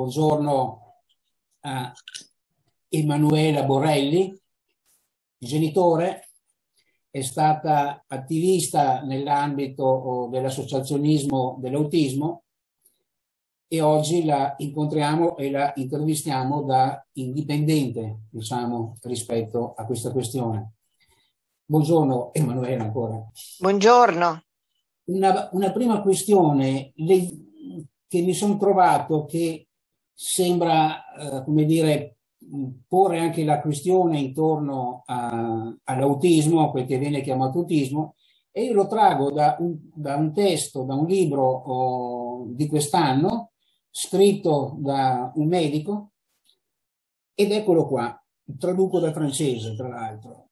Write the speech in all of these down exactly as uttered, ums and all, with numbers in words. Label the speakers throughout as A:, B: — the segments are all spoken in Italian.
A: buongiorno a Emanuela Borrelli, genitore, è stata attivista nell'ambito dell'associazionismo dell'autismo e oggi la incontriamo e la intervistiamo da indipendente, diciamo, rispetto a questa questione. Buongiorno Emanuela ancora.
B: Buongiorno.
A: Una, una prima questione le, che mi sono trovato che sembra, eh, come dire, porre anche la questione intorno a, all'autismo, quel che viene chiamato autismo, e io lo trago da un, da un testo, da un libro oh, di quest'anno, scritto da un medico, ed eccolo qua, traduco dal francese tra l'altro.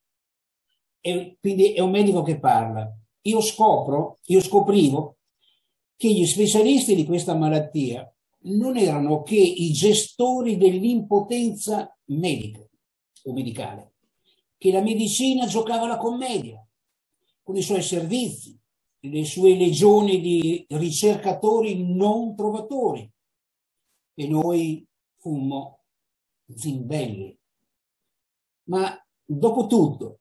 A: E quindi è un medico che parla. Io scopro, io scoprivo che gli specialisti di questa malattia non erano che i gestori dell'impotenza medica o medicale, che la medicina giocava la commedia con i suoi servizi, le sue legioni di ricercatori non trovatori, e noi fummo zimbelli. Ma dopo tutto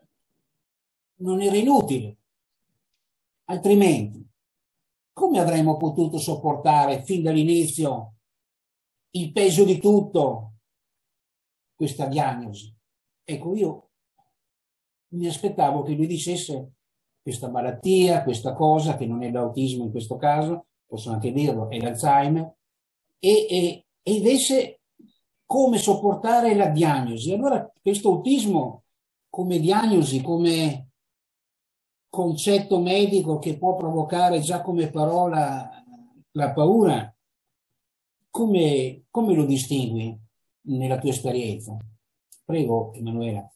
A: non era inutile, altrimenti come avremmo potuto sopportare fin dall'inizio il peso di tutto questa diagnosi? Ecco, io mi aspettavo che lui dicesse questa malattia, questa cosa, che non è l'autismo in questo caso, posso anche dirlo, è l'Alzheimer, e, e, e invece come sopportare la diagnosi. Allora questo autismo come diagnosi, come concetto medico che può provocare già come parola la paura, come, come lo distingui nella tua esperienza? Prego, Emanuela.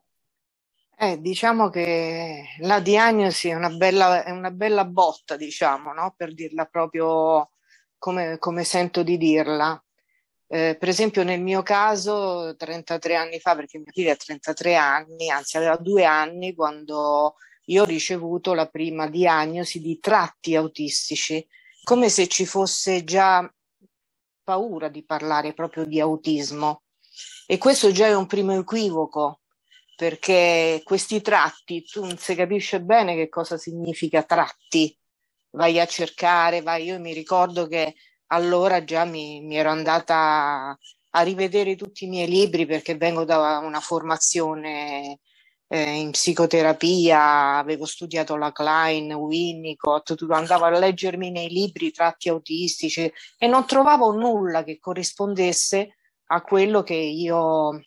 B: Eh, diciamo che la diagnosi è una bella, è una bella botta, diciamo, no? Per dirla proprio come, come sento di dirla. Eh, per esempio nel mio caso, trentatré anni fa, perché mia figlia ha trentatré anni, anzi aveva due anni quando io ho ricevuto la prima diagnosi di tratti autistici, come se ci fosse già paura di parlare proprio di autismo. E questo già è un primo equivoco, perché questi tratti, tu non si capisce bene che cosa significa tratti, vai a cercare, vai. Io mi ricordo che allora già mi, mi ero andata a rivedere tutti i miei libri, perché vengo da una formazione eh, in psicoterapia, avevo studiato la Klein, Winnicott, tutto, andavo a leggermi nei libri tratti autistici e non trovavo nulla che corrispondesse a quello che io,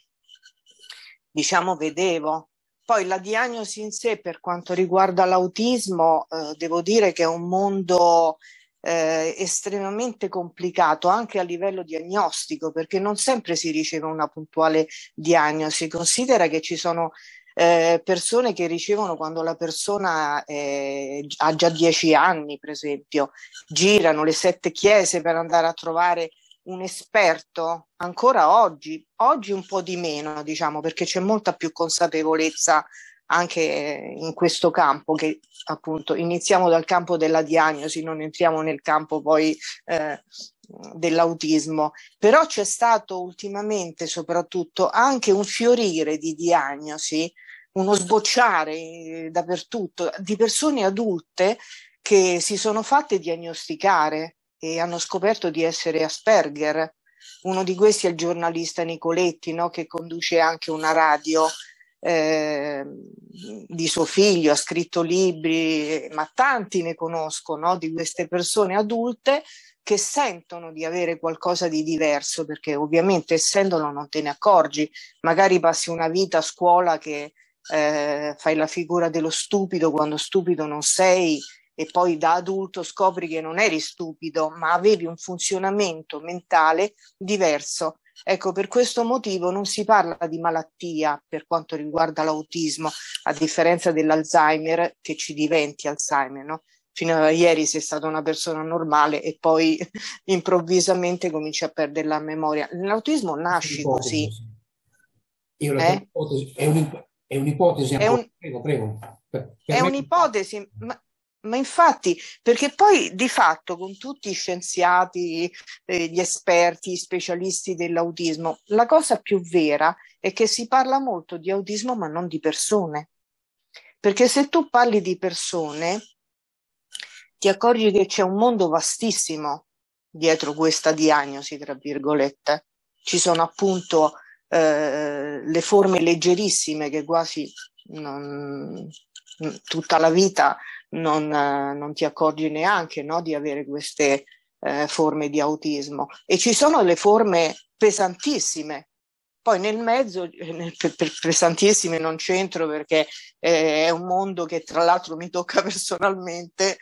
B: diciamo, vedevo. Poi la diagnosi in sé, per quanto riguarda l'autismo, eh, devo dire che è un mondo eh, estremamente complicato anche a livello diagnostico, perché non sempre si riceve una puntuale diagnosi. Considera che ci sono eh, persone che ricevono quando la persona eh, ha già dieci anni, per esempio, girano le sette chiese per andare a trovare un esperto ancora oggi, oggi un po' di meno, diciamo, perché c'è molta più consapevolezza anche in questo campo, che appunto iniziamo dal campo della diagnosi, non entriamo nel campo poi eh, dell'autismo. Però c'è stato ultimamente soprattutto anche un fiorire di diagnosi, uno sbocciare eh, dappertutto di persone adulte che si sono fatte diagnosticare e hanno scoperto di essere Asperger. Uno di questi è il giornalista Nicoletti, no? Che conduce anche una radio eh, di suo figlio, ha scritto libri, ma tanti ne conosco, no? Di queste persone adulte che sentono di avere qualcosa di diverso, perché ovviamente essendolo non te ne accorgi, magari passi una vita a scuola che eh, fai la figura dello stupido quando stupido non sei, e poi da adulto scopri che non eri stupido, ma avevi un funzionamento mentale diverso. Ecco, per questo motivo non si parla di malattia per quanto riguarda l'autismo, a differenza dell'Alzheimer, che ci diventi Alzheimer, no? Fino a ieri sei stata una persona normale e poi improvvisamente cominci a perdere la memoria. L'autismo nasce così.
A: Io la
B: Eh?
A: ipotesi, è, un'ip- è un'ipotesi
B: È
A: ancora.
B: un,
A: Prego, prego. Per, per
B: è
A: me
B: un'ipotesi, ma Ma infatti, perché poi di fatto con tutti gli scienziati, eh, gli esperti, gli specialisti dell'autismo, la cosa più vera è che si parla molto di autismo ma non di persone. Perché se tu parli di persone, ti accorgi che c'è un mondo vastissimo dietro questa diagnosi, tra virgolette. Ci sono appunto eh, le forme leggerissime che quasi non, tutta la vita non, non ti accorgi neanche, no, di avere queste eh, forme di autismo. E ci sono le forme pesantissime. Poi nel mezzo, nel, per, per pesantissime non c'entro perché eh, è un mondo che tra l'altro mi tocca personalmente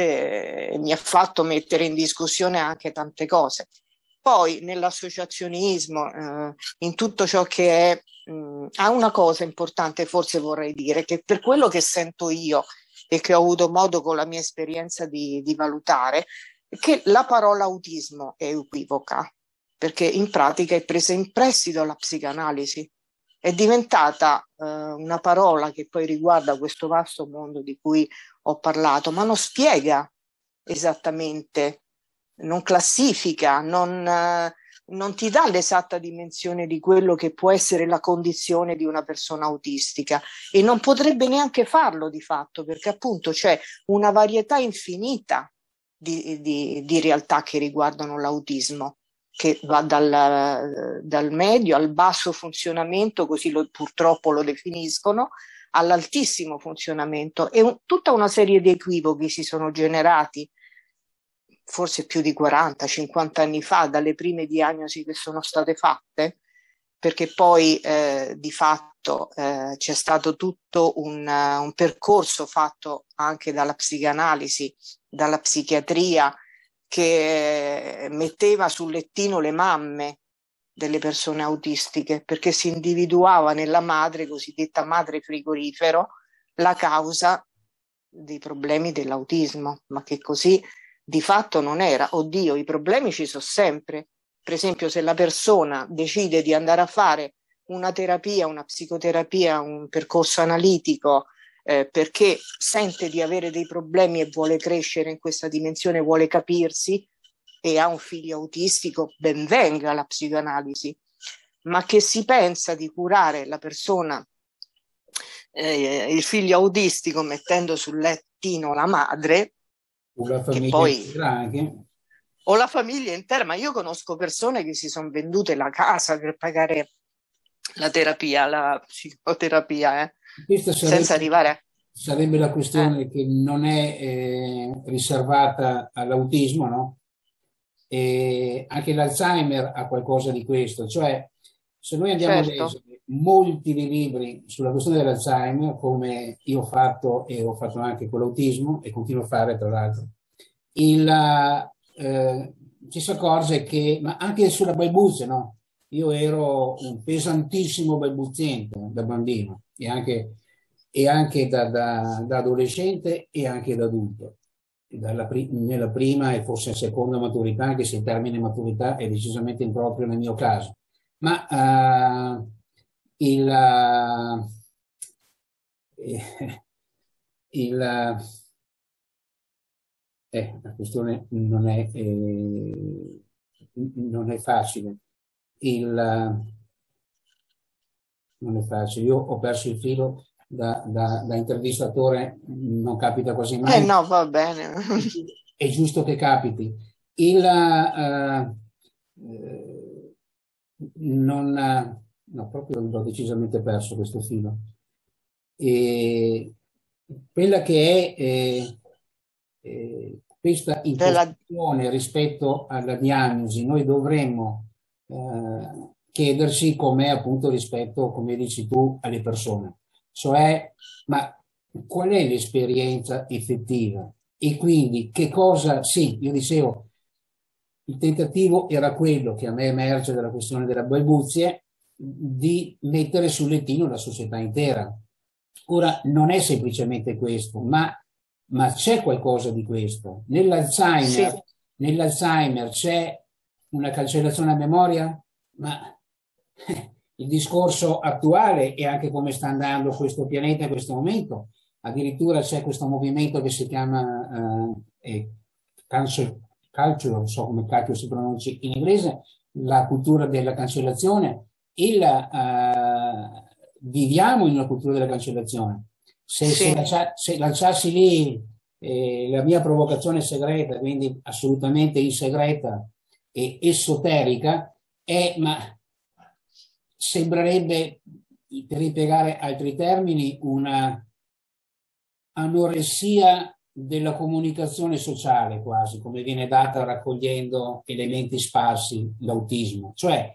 B: e eh, mi ha fatto mettere in discussione anche tante cose. Poi nell'associazionismo, eh, in tutto ciò che è, mh, ha una cosa importante forse vorrei dire, che per quello che sento io e che ho avuto modo con la mia esperienza di, di valutare, è che la parola autismo è equivoca, perché in pratica è presa in prestito alla psicanalisi. È diventata eh, una parola che poi riguarda questo vasto mondo di cui ho parlato, ma non spiega esattamente, non classifica, non, eh, non ti dà l'esatta dimensione di quello che può essere la condizione di una persona autistica e non potrebbe neanche farlo di fatto, perché appunto c'è una varietà infinita di, di, di realtà che riguardano l'autismo, che va dal, dal medio al basso funzionamento, così lo, purtroppo lo definiscono, all'altissimo funzionamento, e un, tutta una serie di equivoci si sono generati forse più di quaranta cinquanta anni fa dalle prime diagnosi che sono state fatte, perché poi eh, di fatto eh, c'è stato tutto un, uh, un percorso fatto anche dalla psicanalisi, dalla psichiatria, che metteva sul lettino le mamme delle persone autistiche, perché si individuava nella madre, cosiddetta madre frigorifero, la causa dei problemi dell'autismo, ma che così di fatto non era. Oddio, i problemi ci sono sempre. Per esempio, se la persona decide di andare a fare una terapia, una psicoterapia, un percorso analitico, Eh, perché sente di avere dei problemi e vuole crescere in questa dimensione, vuole capirsi e ha un figlio autistico, ben venga la psicoanalisi, ma che si pensa di curare la persona, eh, il figlio autistico mettendo sul lettino la madre,
A: o la
B: che
A: famiglia
B: poi
A: intera anche.
B: o la famiglia intera, ma io conosco persone che si sono vendute la casa per pagare la terapia, la psicoterapia, eh.
A: Questa
B: Senza
A: sarebbe,
B: arrivare
A: sarebbe la
B: eh,
A: questione che non è eh, riservata all'autismo, no? E anche l'Alzheimer ha qualcosa di questo, cioè se noi andiamo a
B: certo,
A: leggere molti dei libri sulla questione dell'Alzheimer, come io ho fatto e ho fatto anche con l'autismo e continuo a fare tra l'altro, il, eh, ci si accorge che, ma anche sulla balbuzia, no? Io ero un pesantissimo balbuziente da bambino e anche, e anche da, da, da adolescente e anche da adulto. Dalla pri- nella prima e forse seconda maturità, anche se il termine maturità è decisamente improprio nel mio caso. Ma uh, il, uh, il, uh, eh, la questione non è, eh, non è facile. Il, uh, non è facile. Io ho perso il filo da, da, da intervistatore, non capita quasi
B: eh
A: mai.
B: no, va bene.
A: È giusto che capiti. Il, uh, uh, non, uh, no, proprio l'ho decisamente perso questo filo. E quella che è eh, eh, questa
B: Della,
A: impostazione rispetto alla diagnosi, noi dovremmo eh, chiederci com'è appunto rispetto, come dici tu, alle persone. Cioè, ma qual è l'esperienza effettiva? E quindi che cosa, sì, io dicevo, il tentativo era quello che a me emerge dalla questione della balbuzie, di mettere sul lettino la società intera. Ora, non è semplicemente questo, ma, ma c'è qualcosa di questo.
B: sì,
A: Nell'Alzheimer, nell'Alzheimer c'è una cancellazione a memoria, ma il discorso attuale e anche come sta andando questo pianeta in questo momento addirittura c'è questo movimento che si chiama eh, cancel culture, non so come cacchio si pronunci in inglese, la cultura della cancellazione. Il, uh, viviamo in una cultura della cancellazione. Se, sì. se, lancia, se lanciassi lì eh, la mia provocazione segreta, quindi assolutamente in segreta e esoterica, è, ma sembrerebbe, per impiegare altri termini, una anoressia della comunicazione sociale, quasi, come viene data raccogliendo elementi sparsi, l'autismo. Cioè,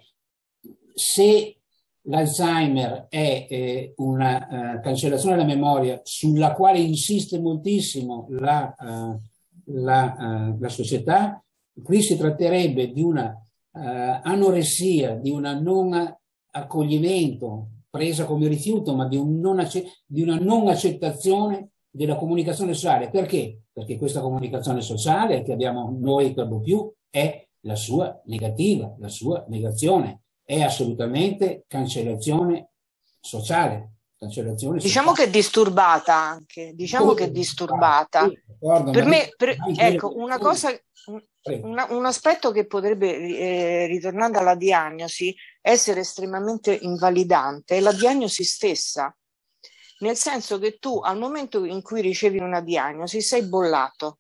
A: se l'Alzheimer è eh, una uh, cancellazione della memoria sulla quale insiste moltissimo la, uh, la, uh, la società, qui si tratterebbe di una uh, anoressia, di una non accoglimento, presa come rifiuto, ma di, un non di una non accettazione della comunicazione sociale. Perché? Perché questa comunicazione sociale che abbiamo noi per lo più è la sua negativa, la sua negazione. È assolutamente cancellazione sociale. Cancellazione
B: diciamo
A: sociale.
B: che è disturbata anche, diciamo oh, che è disturbata. Sì, per me, per, ecco, una cosa, un, un aspetto che potrebbe, eh, ritornando alla diagnosi, essere estremamente invalidante è la diagnosi stessa. Nel senso che tu al momento in cui ricevi una diagnosi sei bollato.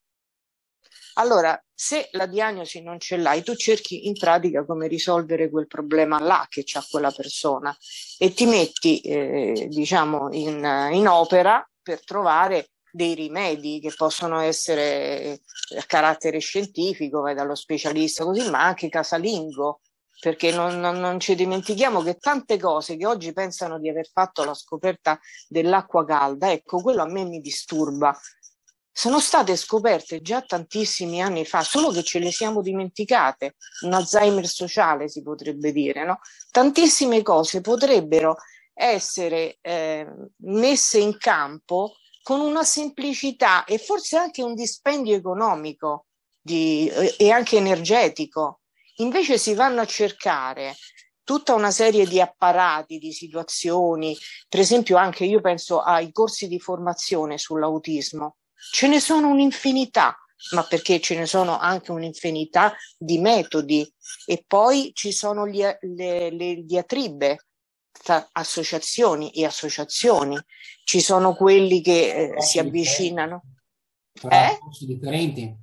B: Allora, se la diagnosi non ce l'hai, tu cerchi in pratica come risolvere quel problema là che c'ha quella persona e ti metti, eh, diciamo, in, in opera per trovare dei rimedi che possono essere a carattere scientifico, vai dallo specialista così, ma anche casalingo. Perché non, non, non ci dimentichiamo che tante cose che oggi pensano di aver fatto la scoperta dell'acqua calda, ecco, quello a me mi disturba. Sono state scoperte già tantissimi anni fa, solo che ce le siamo dimenticate. Un Alzheimer sociale si potrebbe dire, no? Tantissime cose potrebbero essere eh, messe in campo con una semplicità e forse anche un dispendio economico di, eh, e anche energetico. Invece si vanno a cercare tutta una serie di apparati, di situazioni, per esempio anche io penso ai corsi di formazione sull'autismo, ce ne sono un'infinità, ma perché ce ne sono anche un'infinità di metodi e poi ci sono gli, le, le diatribe tra associazioni e associazioni, ci sono quelli che eh, si avvicinano.
A: Tra eh? differenti.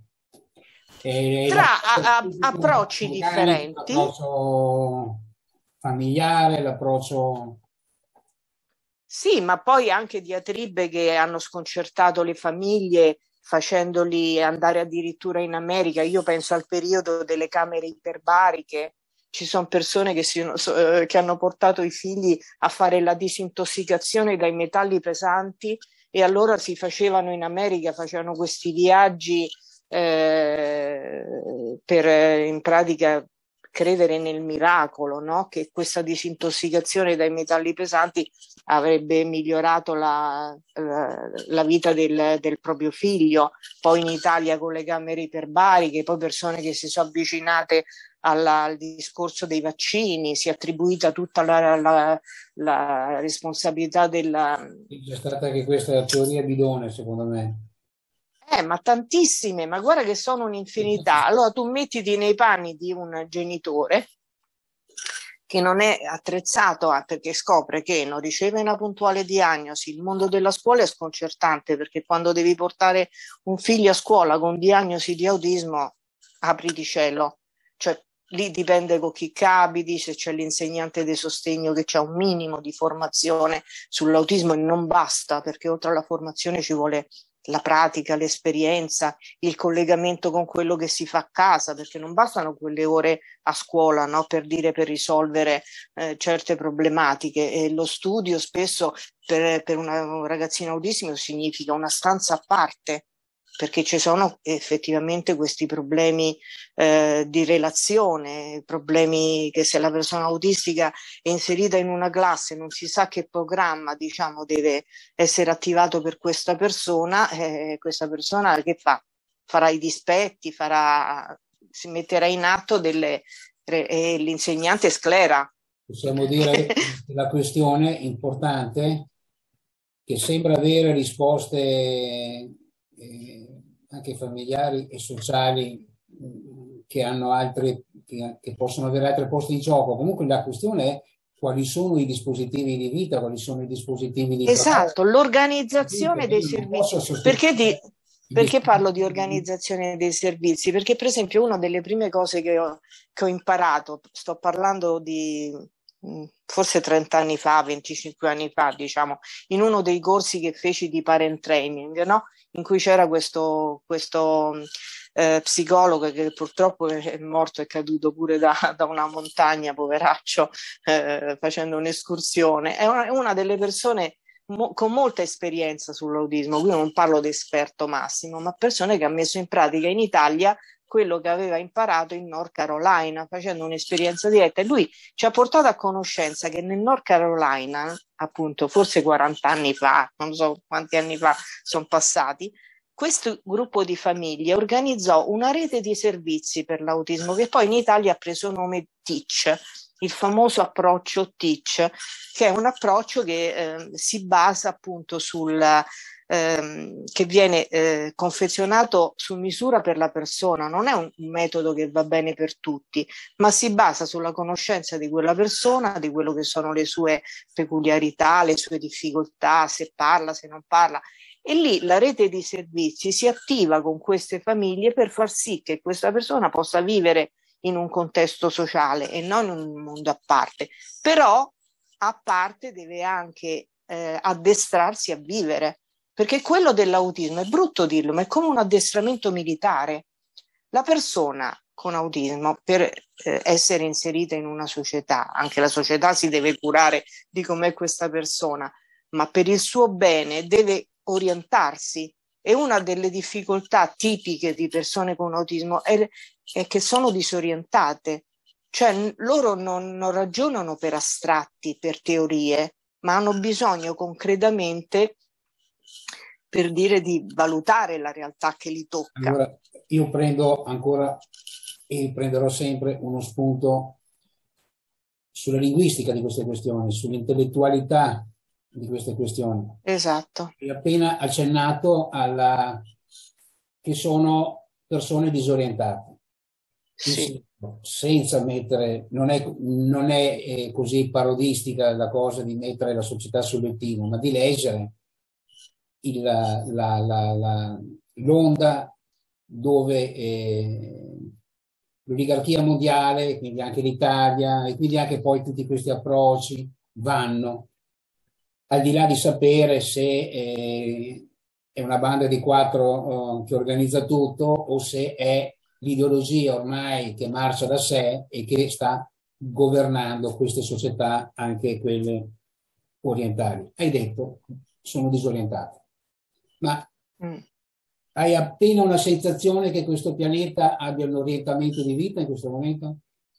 A: E
B: tra a, a, approcci differenti,
A: l'approccio familiare, l'approccio
B: sì, ma poi anche diatribe che hanno sconcertato le famiglie facendoli andare addirittura in America. Io penso al periodo delle camere iperbariche, ci sono persone che, si, che hanno portato i figli a fare la disintossicazione dai metalli pesanti e allora si facevano in America, facevano questi viaggi Eh, per in pratica credere nel miracolo, no? Che questa disintossicazione dai metalli pesanti avrebbe migliorato la, la, la vita del, del proprio figlio. Poi in Italia con le camere iperbariche, poi persone che si sono avvicinate alla, al discorso dei vaccini, si è attribuita tutta la, la, la responsabilità della...
A: C'è stata anche questa teoria bidone, secondo me.
B: Eh, ma tantissime, ma guarda che sono un'infinità. Allora tu mettiti nei panni di un genitore che non è attrezzato a, perché scopre che non riceve una puntuale diagnosi. Il mondo della scuola è sconcertante perché quando devi portare un figlio a scuola con diagnosi di autismo, apriti cielo. Cioè lì dipende con chi capiti, se c'è l'insegnante di sostegno che c'ha un minimo di formazione sull'autismo e non basta, perché oltre alla formazione ci vuole la pratica, l'esperienza, il collegamento con quello che si fa a casa, perché non bastano quelle ore a scuola, no, per dire, per risolvere eh, certe problematiche. E lo studio spesso per, per una, un ragazzino autistico significa una stanza a parte, perché ci sono effettivamente questi problemi eh, di relazione, problemi che se la persona autistica è inserita in una classe non si sa che programma, diciamo, deve essere attivato per questa persona, eh, questa persona che fa? Farà i dispetti, farà, si metterà in atto delle... e l'insegnante sclera.
A: Possiamo dire che la questione importante che sembra avere risposte eh, anche familiari e sociali mh, che hanno altre, che, che possono avere altre poste in gioco. Comunque la questione è quali sono i dispositivi di vita, quali sono i dispositivi di trasporto.
B: Esatto, l'organizzazione dei
A: Io non
B: servizi.
A: posso
B: Perché, di,
A: sostituire i
B: perché parlo di
A: dispositivi.
B: organizzazione dei servizi? Perché per esempio una delle prime cose che ho, che ho imparato, sto parlando di mh, forse trenta anni fa, venticinque anni fa, diciamo, in uno dei corsi che feci di parent training, no? In cui c'era questo, questo eh, psicologo che purtroppo è morto, è caduto pure da, da una montagna, poveraccio, eh, facendo un'escursione. È una, una delle persone mo- con molta esperienza sull'autismo, qui non parlo di esperto massimo, ma persone che ha messo in pratica in Italia quello che aveva imparato in North Carolina facendo un'esperienza diretta, e lui ci ha portato a conoscenza che nel North Carolina, appunto forse quaranta anni fa, non so quanti anni fa sono passati, questo gruppo di famiglie organizzò una rete di servizi per l'autismo che poi in Italia ha preso il nome Teach, il famoso approccio Teach, che è un approccio che eh, si basa appunto sul ehm, che viene eh, confezionato su misura per la persona, non è un, un metodo che va bene per tutti, ma si basa sulla conoscenza di quella persona, di quello che sono le sue peculiarità, le sue difficoltà, se parla, se non parla. E lì la rete di servizi si attiva con queste famiglie per far sì che questa persona possa vivere in un contesto sociale e non in un mondo a parte. Però a parte deve anche eh, addestrarsi a vivere, perché quello dell'autismo è brutto dirlo, ma è come un addestramento militare. La persona con autismo, per eh, essere inserita in una società, anche la società si deve curare di com'è questa persona, ma per il suo bene deve orientarsi. E una delle difficoltà tipiche di persone con autismo è, è che sono disorientate, cioè loro non, non ragionano per astratti, per teorie, ma hanno bisogno concretamente, per dire, di valutare la realtà che li tocca.
A: Allora, io prendo ancora e prenderò sempre uno spunto sulla linguistica di queste questioni, sull'intellettualità di queste questioni.
B: Esatto.
A: E appena accennato alla che sono persone disorientate.
B: Sì.
A: Senza mettere, non è, non è eh, così parodistica la cosa di mettere la società sul lettino, ma di leggere il, la, la, la, la, l'onda dove eh, l'oligarchia mondiale, quindi anche l'Italia e quindi anche poi tutti questi approcci vanno al di là di sapere se eh, è una banda di quattro eh, che organizza tutto o se è l'ideologia ormai che marcia da sé e che sta governando queste società, anche quelle orientali. Hai detto, sono disorientate, ma mm. hai appena una sensazione che questo pianeta abbia un orientamento di vita in questo momento?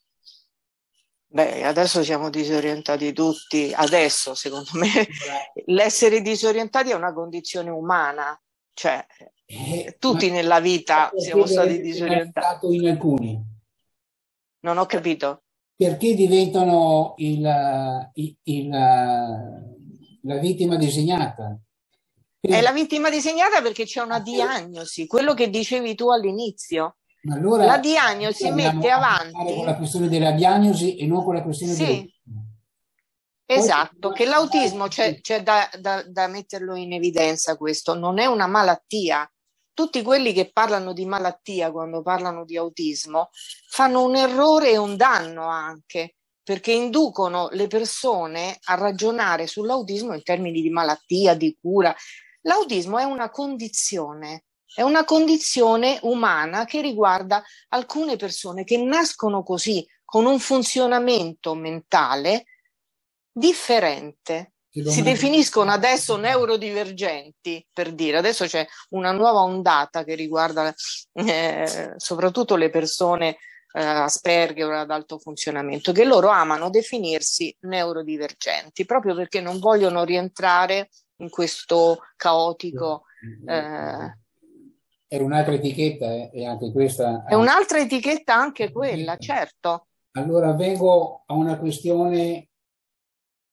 B: Beh, adesso siamo disorientati tutti, adesso secondo me l'essere disorientati è una condizione umana, cioè eh, tutti nella vita siamo stati disorientati.
A: In alcuni.
B: Non ho capito.
A: Perché diventano il, il, il, la vittima disegnata?
B: È la vittima disegnata perché c'è una diagnosi, quello che dicevi tu all'inizio.
A: Ma allora
B: la diagnosi mette avanti
A: con la questione della diagnosi e non con la questione
B: sì,
A: dell'autismo.
B: Esatto, Poi, che l'autismo c'è, c'è da, da, da metterlo in evidenza, questo non è una malattia. Tutti quelli che parlano di malattia quando parlano di autismo fanno un errore e un danno anche, perché inducono le persone a ragionare sull'autismo in termini di malattia, di cura. L'autismo è una condizione, è una condizione umana che riguarda alcune persone che nascono così, con un funzionamento mentale differente. Si definiscono adesso neurodivergenti, per dire. Adesso c'è una nuova ondata che riguarda eh, soprattutto le persone eh, Asperger ad alto funzionamento, che loro amano definirsi neurodivergenti, proprio perché non vogliono rientrare in questo caotico eh,
A: è un'altra etichetta, eh, e anche questa
B: è un'altra etichetta, anche quella, certo.
A: Allora vengo a una questione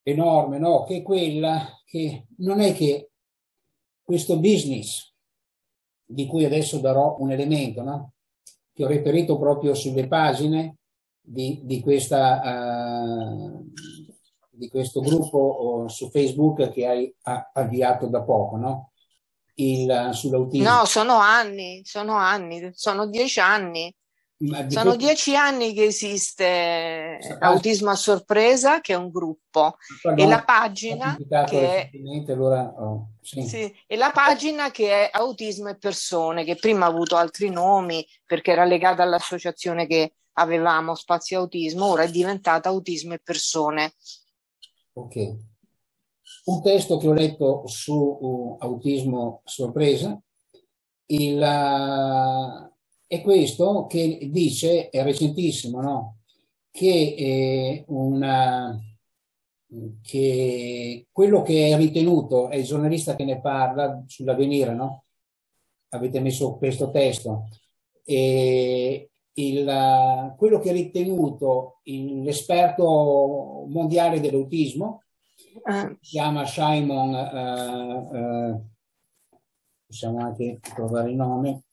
A: enorme, no? Che è quella che non è che questo business, di cui adesso darò un elemento, no? Che ho reperito proprio sulle pagine di, di, questa, uh, di questo gruppo uh, su Facebook che hai ha, avviato da poco, no? Il, sull'autismo.
B: No, sono anni, sono anni, sono dieci anni. Sono
A: questo...
B: dieci anni che esiste Autismo a Sorpresa, che è un gruppo,
A: Pardon,
B: e la pagina che è,
A: allora, oh, sì.
B: Sì, e la pagina che è Autismo e Persone, che prima ha avuto altri nomi perché era legata all'associazione che avevamo, Spazio Autismo, ora è diventata Autismo e Persone.
A: Ok. Un testo che ho letto su uh, Autismo Sorpresa, il, uh, è questo che dice, è recentissimo, no? Che, è una, che quello che è ritenuto, è il giornalista che ne parla sull'Avvenire, no? Avete messo questo testo, e il, quello che è ritenuto l'esperto mondiale dell'autismo,
B: Eh.
A: si chiama Simon, uh, uh, possiamo anche trovare il nome,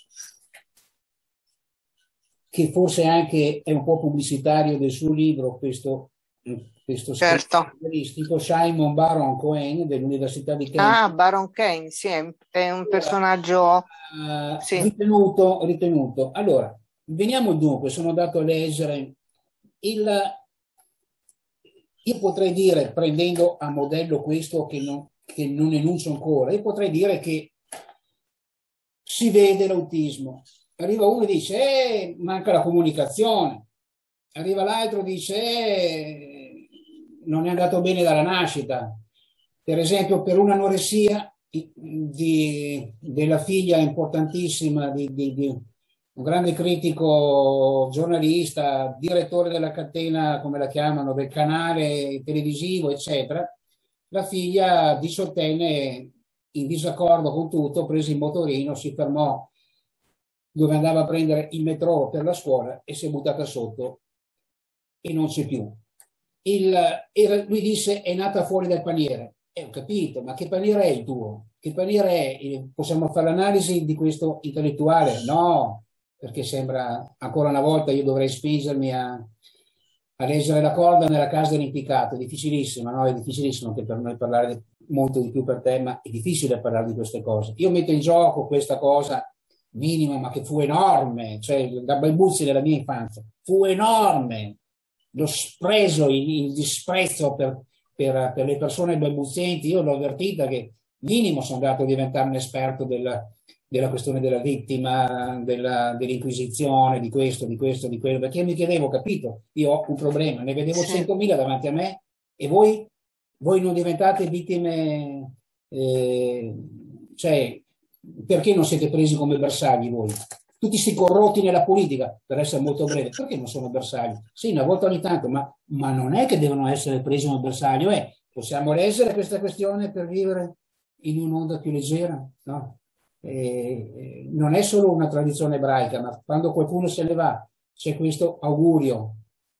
A: che forse anche è un po' pubblicitario del suo libro, questo, questo
B: certo.
A: scritto, Simon Baron Cohen dell'Università di Cambridge.
B: Ah, Baron Cohen, sì, è un personaggio
A: uh,
B: sì.
A: ritenuto, ritenuto. Allora, veniamo dunque, sono andato a leggere il... Io potrei dire, prendendo a modello questo che non, che non enuncio ancora, io potrei dire che si vede l'autismo. Arriva uno e dice, eh, manca la comunicazione. Arriva l'altro e dice, eh, non è andato bene dalla nascita. Per esempio, per un'anoressia di, della figlia importantissima di, di, di un grande critico, giornalista, direttore della catena, come la chiamano, del canale televisivo, eccetera, la figlia diciottenne, in disaccordo con tutto, prese il motorino, si fermò dove andava a prendere il metro per la scuola e si è buttata sotto e non c'è più. Il, era, lui disse, è nata fuori dal paniere. E eh, ho capito, ma che paniere è il tuo? Che paniere è? Possiamo fare l'analisi di questo intellettuale? No, perché sembra, ancora una volta, io dovrei spingermi a, a leggere la corda nella casa dell'impiccato. È difficilissimo, no? È difficilissimo anche per noi parlare molto di più per te, ma è difficile parlare di queste cose. Io metto in gioco questa cosa minima, ma che fu enorme, cioè da balbuzi della mia infanzia, fu enorme lo spreso, il, il disprezzo per, per, per le persone balbuzienti. Io l'ho avvertita che minimo sono andato a diventare un esperto della, della questione della vittima, della, dell'inquisizione, di questo, di questo, di quello, perché mi chiedevo, capito, io ho un problema, ne vedevo
B: sì.
A: centomila davanti a me e voi, voi non diventate vittime, eh, cioè perché non siete presi come bersagli voi? Tutti si corrotti nella politica, per essere molto breve, perché non sono bersagli? Sì, una volta ogni tanto, ma, ma non è che devono essere presi come bersaglio, eh? Possiamo leggere questa questione per vivere in un'onda più leggera, no? Eh, non è solo una tradizione ebraica, ma quando qualcuno se ne va, c'è questo augurio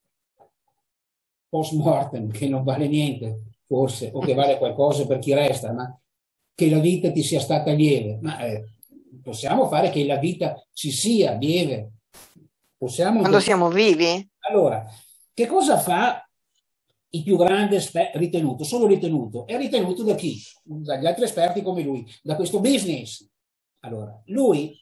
A: post mortem che non vale niente, forse, o che vale qualcosa per chi resta, ma che la vita ti sia stata lieve. Ma eh, possiamo fare che la vita ci sia lieve? Possiamo...
B: Quando siamo vivi?
A: Allora, che cosa fa il più grande ritenuto? Solo ritenuto. È ritenuto da chi? Dagli altri esperti come lui, da questo business. Allora, lui,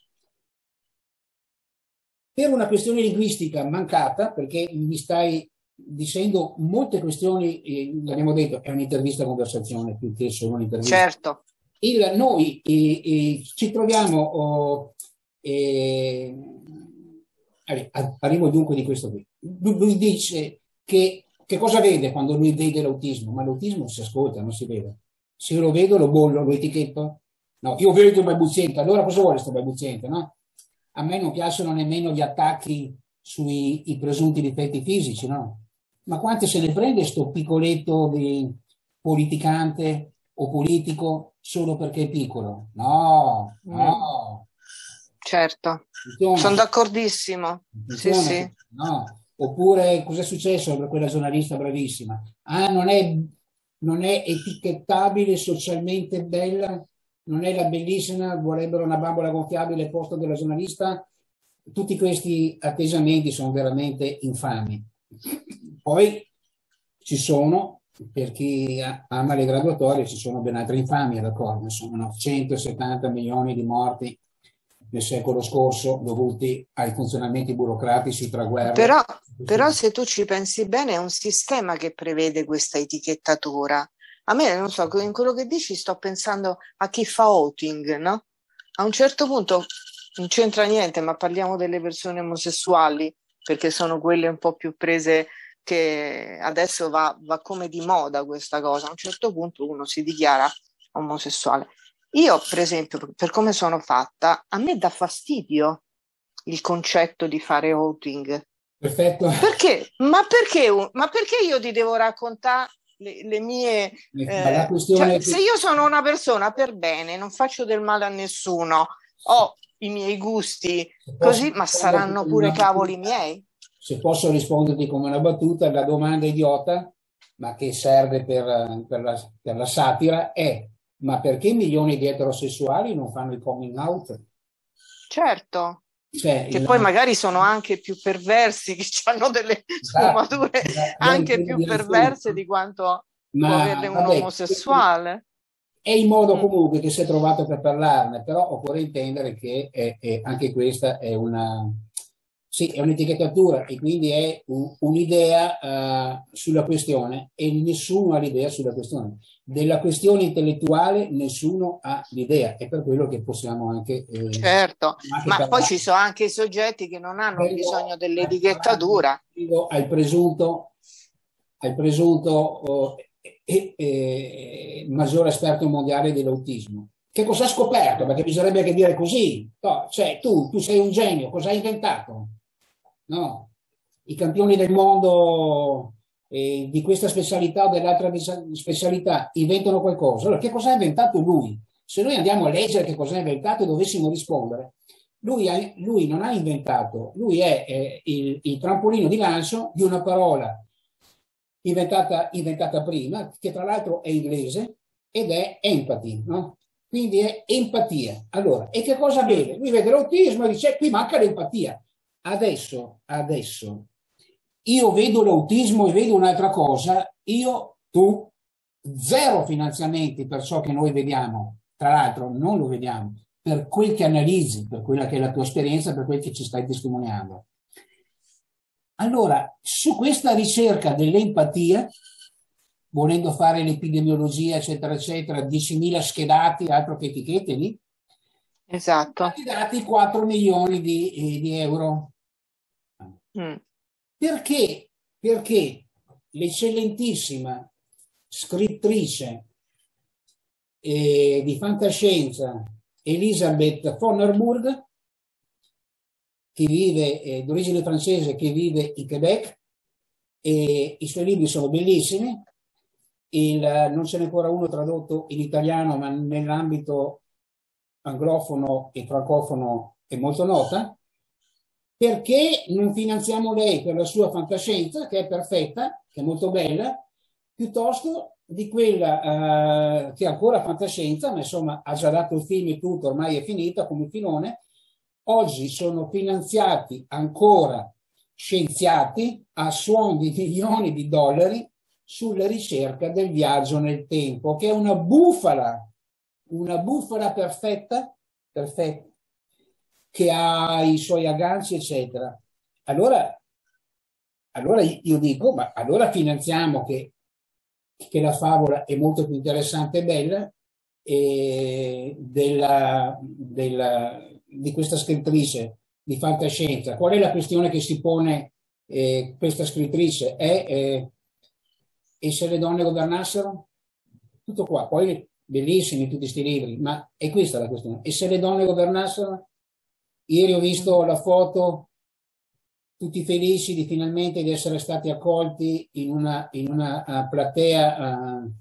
A: per una questione linguistica mancata, perché mi stai dicendo molte questioni, eh, l'abbiamo detto, è un'intervista conversazione più che solo un'intervista.
B: Certo.
A: Il, noi eh, eh, ci troviamo, oh, eh, arrivo dunque di questo qui. Lui, lui dice che, che cosa vede quando lui vede l'autismo? Ma l'autismo si ascolta, non si vede. Se io lo vedo, lo bollo, lo etichetto. No, io vedo un balbuziente, allora cosa vuole questo balbuziente, no? A me non piacciono nemmeno gli attacchi sui i presunti difetti fisici, no? Ma quante se ne prende sto piccoletto di politicante o politico solo perché è piccolo? No, no.
B: Certo,
A: funziona.
B: Sono d'accordissimo. Sì, sì.
A: No. Oppure cos'è successo per quella giornalista bravissima? Ah, non è, non è etichettabile, socialmente bella, non è la bellissima, vorrebbero una bambola gonfiabile al posto della giornalista. Tutti questi atteggiamenti sono veramente infami. Poi ci sono, per chi ama le graduatorie, ci sono ben altre infamie, d'accordo? Sono centosettanta milioni di morti nel secolo scorso dovuti ai funzionamenti burocratici tra guerre.
B: Però, però se tu ci pensi bene è un sistema che prevede questa etichettatura. A me, non so, in quello che dici sto pensando a chi fa outing, no? A un certo punto non c'entra niente, ma parliamo delle persone omosessuali, perché sono quelle un po' più prese, che adesso va, va come di moda questa cosa. A un certo punto uno si dichiara omosessuale. Io, per esempio, per come sono fatta, a me dà fastidio il concetto di fare outing.
A: Perfetto.
B: Perché? Ma perché, ma perché io ti devo raccontare le, le mie... Eh, cioè, che... Se io sono una persona per bene, non faccio del male a nessuno, ho i miei gusti, così, ma saranno pure cavoli miei.
A: Se posso risponderti come una battuta, la domanda idiota, ma che serve per, per, la, per la satira, è: ma perché milioni di eterosessuali non fanno il coming out?
B: Certo. Cioè, che
A: il...
B: poi magari sono anche più perversi, che hanno delle sfumature esatto, anche più perverse di quanto ma, può averne un vabbè, omosessuale.
A: È il modo comunque che si è trovato per parlarne, però occorre intendere che è, è, anche questa è una, sì, è un'etichettatura e quindi è un, un'idea uh, sulla questione, e nessuno ha l'idea sulla questione. Della questione intellettuale nessuno ha l'idea, è per quello che possiamo anche... Eh,
B: certo, anche ma parlare. Poi ci sono anche i soggetti che non hanno Vengo bisogno dell'etichettatura.
A: Al presunto, al presunto oh, eh, eh, maggiore esperto mondiale dell'autismo. Che cosa ha scoperto? Perché bisognerebbe anche dire così. No, cioè, tu, tu sei un genio, cosa hai inventato? No, i campioni del mondo eh, di questa specialità o dell'altra specialità inventano qualcosa. Allora, che cosa ha inventato lui? Se noi andiamo a leggere che cosa ha inventato e dovessimo rispondere, lui, ha, lui non ha inventato, lui è eh, il, il trampolino di lancio di una parola inventata, inventata prima, che tra l'altro è inglese, ed è empathy, no? Quindi è empatia. Allora, e che cosa vede? Lui vede l'autismo e dice: qui manca l'empatia. Adesso, adesso, io vedo l'autismo e vedo un'altra cosa, io, tu, zero finanziamenti per ciò che noi vediamo, tra l'altro non lo vediamo, per quel che analizzi, per quella che è la tua esperienza, per quel che ci stai testimoniando. Allora, su questa ricerca dell'empatia, volendo fare l'epidemiologia, eccetera, eccetera, diecimila schedati, altro che etichette lì,
B: esatto,
A: stati dati quattro milioni di, eh, di euro. Mm. Perché? Perché l'eccellentissima scrittrice eh, di fantascienza Elisabeth von Nerburg, che vive, eh, d'origine francese, che vive in Quebec, e i suoi libri sono bellissimi. Il, non ce n'è ancora uno tradotto in italiano, ma nell'ambito anglofono e francofono è molto nota. Perché non finanziamo lei per la sua fantascienza, che è perfetta, che è molto bella, piuttosto di quella uh, che è ancora fantascienza, ma insomma ha già dato il film e tutto, ormai è finita come filone. Oggi sono finanziati ancora scienziati a suon di milioni di dollari sulla ricerca del viaggio nel tempo, che è una bufala, una bufala perfetta, perfetta, che ha i suoi agganci, eccetera. Allora, allora io dico, ma allora finanziamo che, che la favola è molto più interessante e bella, e della, della, di questa scrittrice di fantascienza. Qual è la questione che si pone eh, questa scrittrice? È, eh, e se le donne governassero? Tutto qua. Poi bellissimi tutti questi libri, ma è questa la questione. E se le donne governassero? Ieri ho visto la foto, tutti felici di finalmente di essere stati accolti in una, in una uh, platea uh,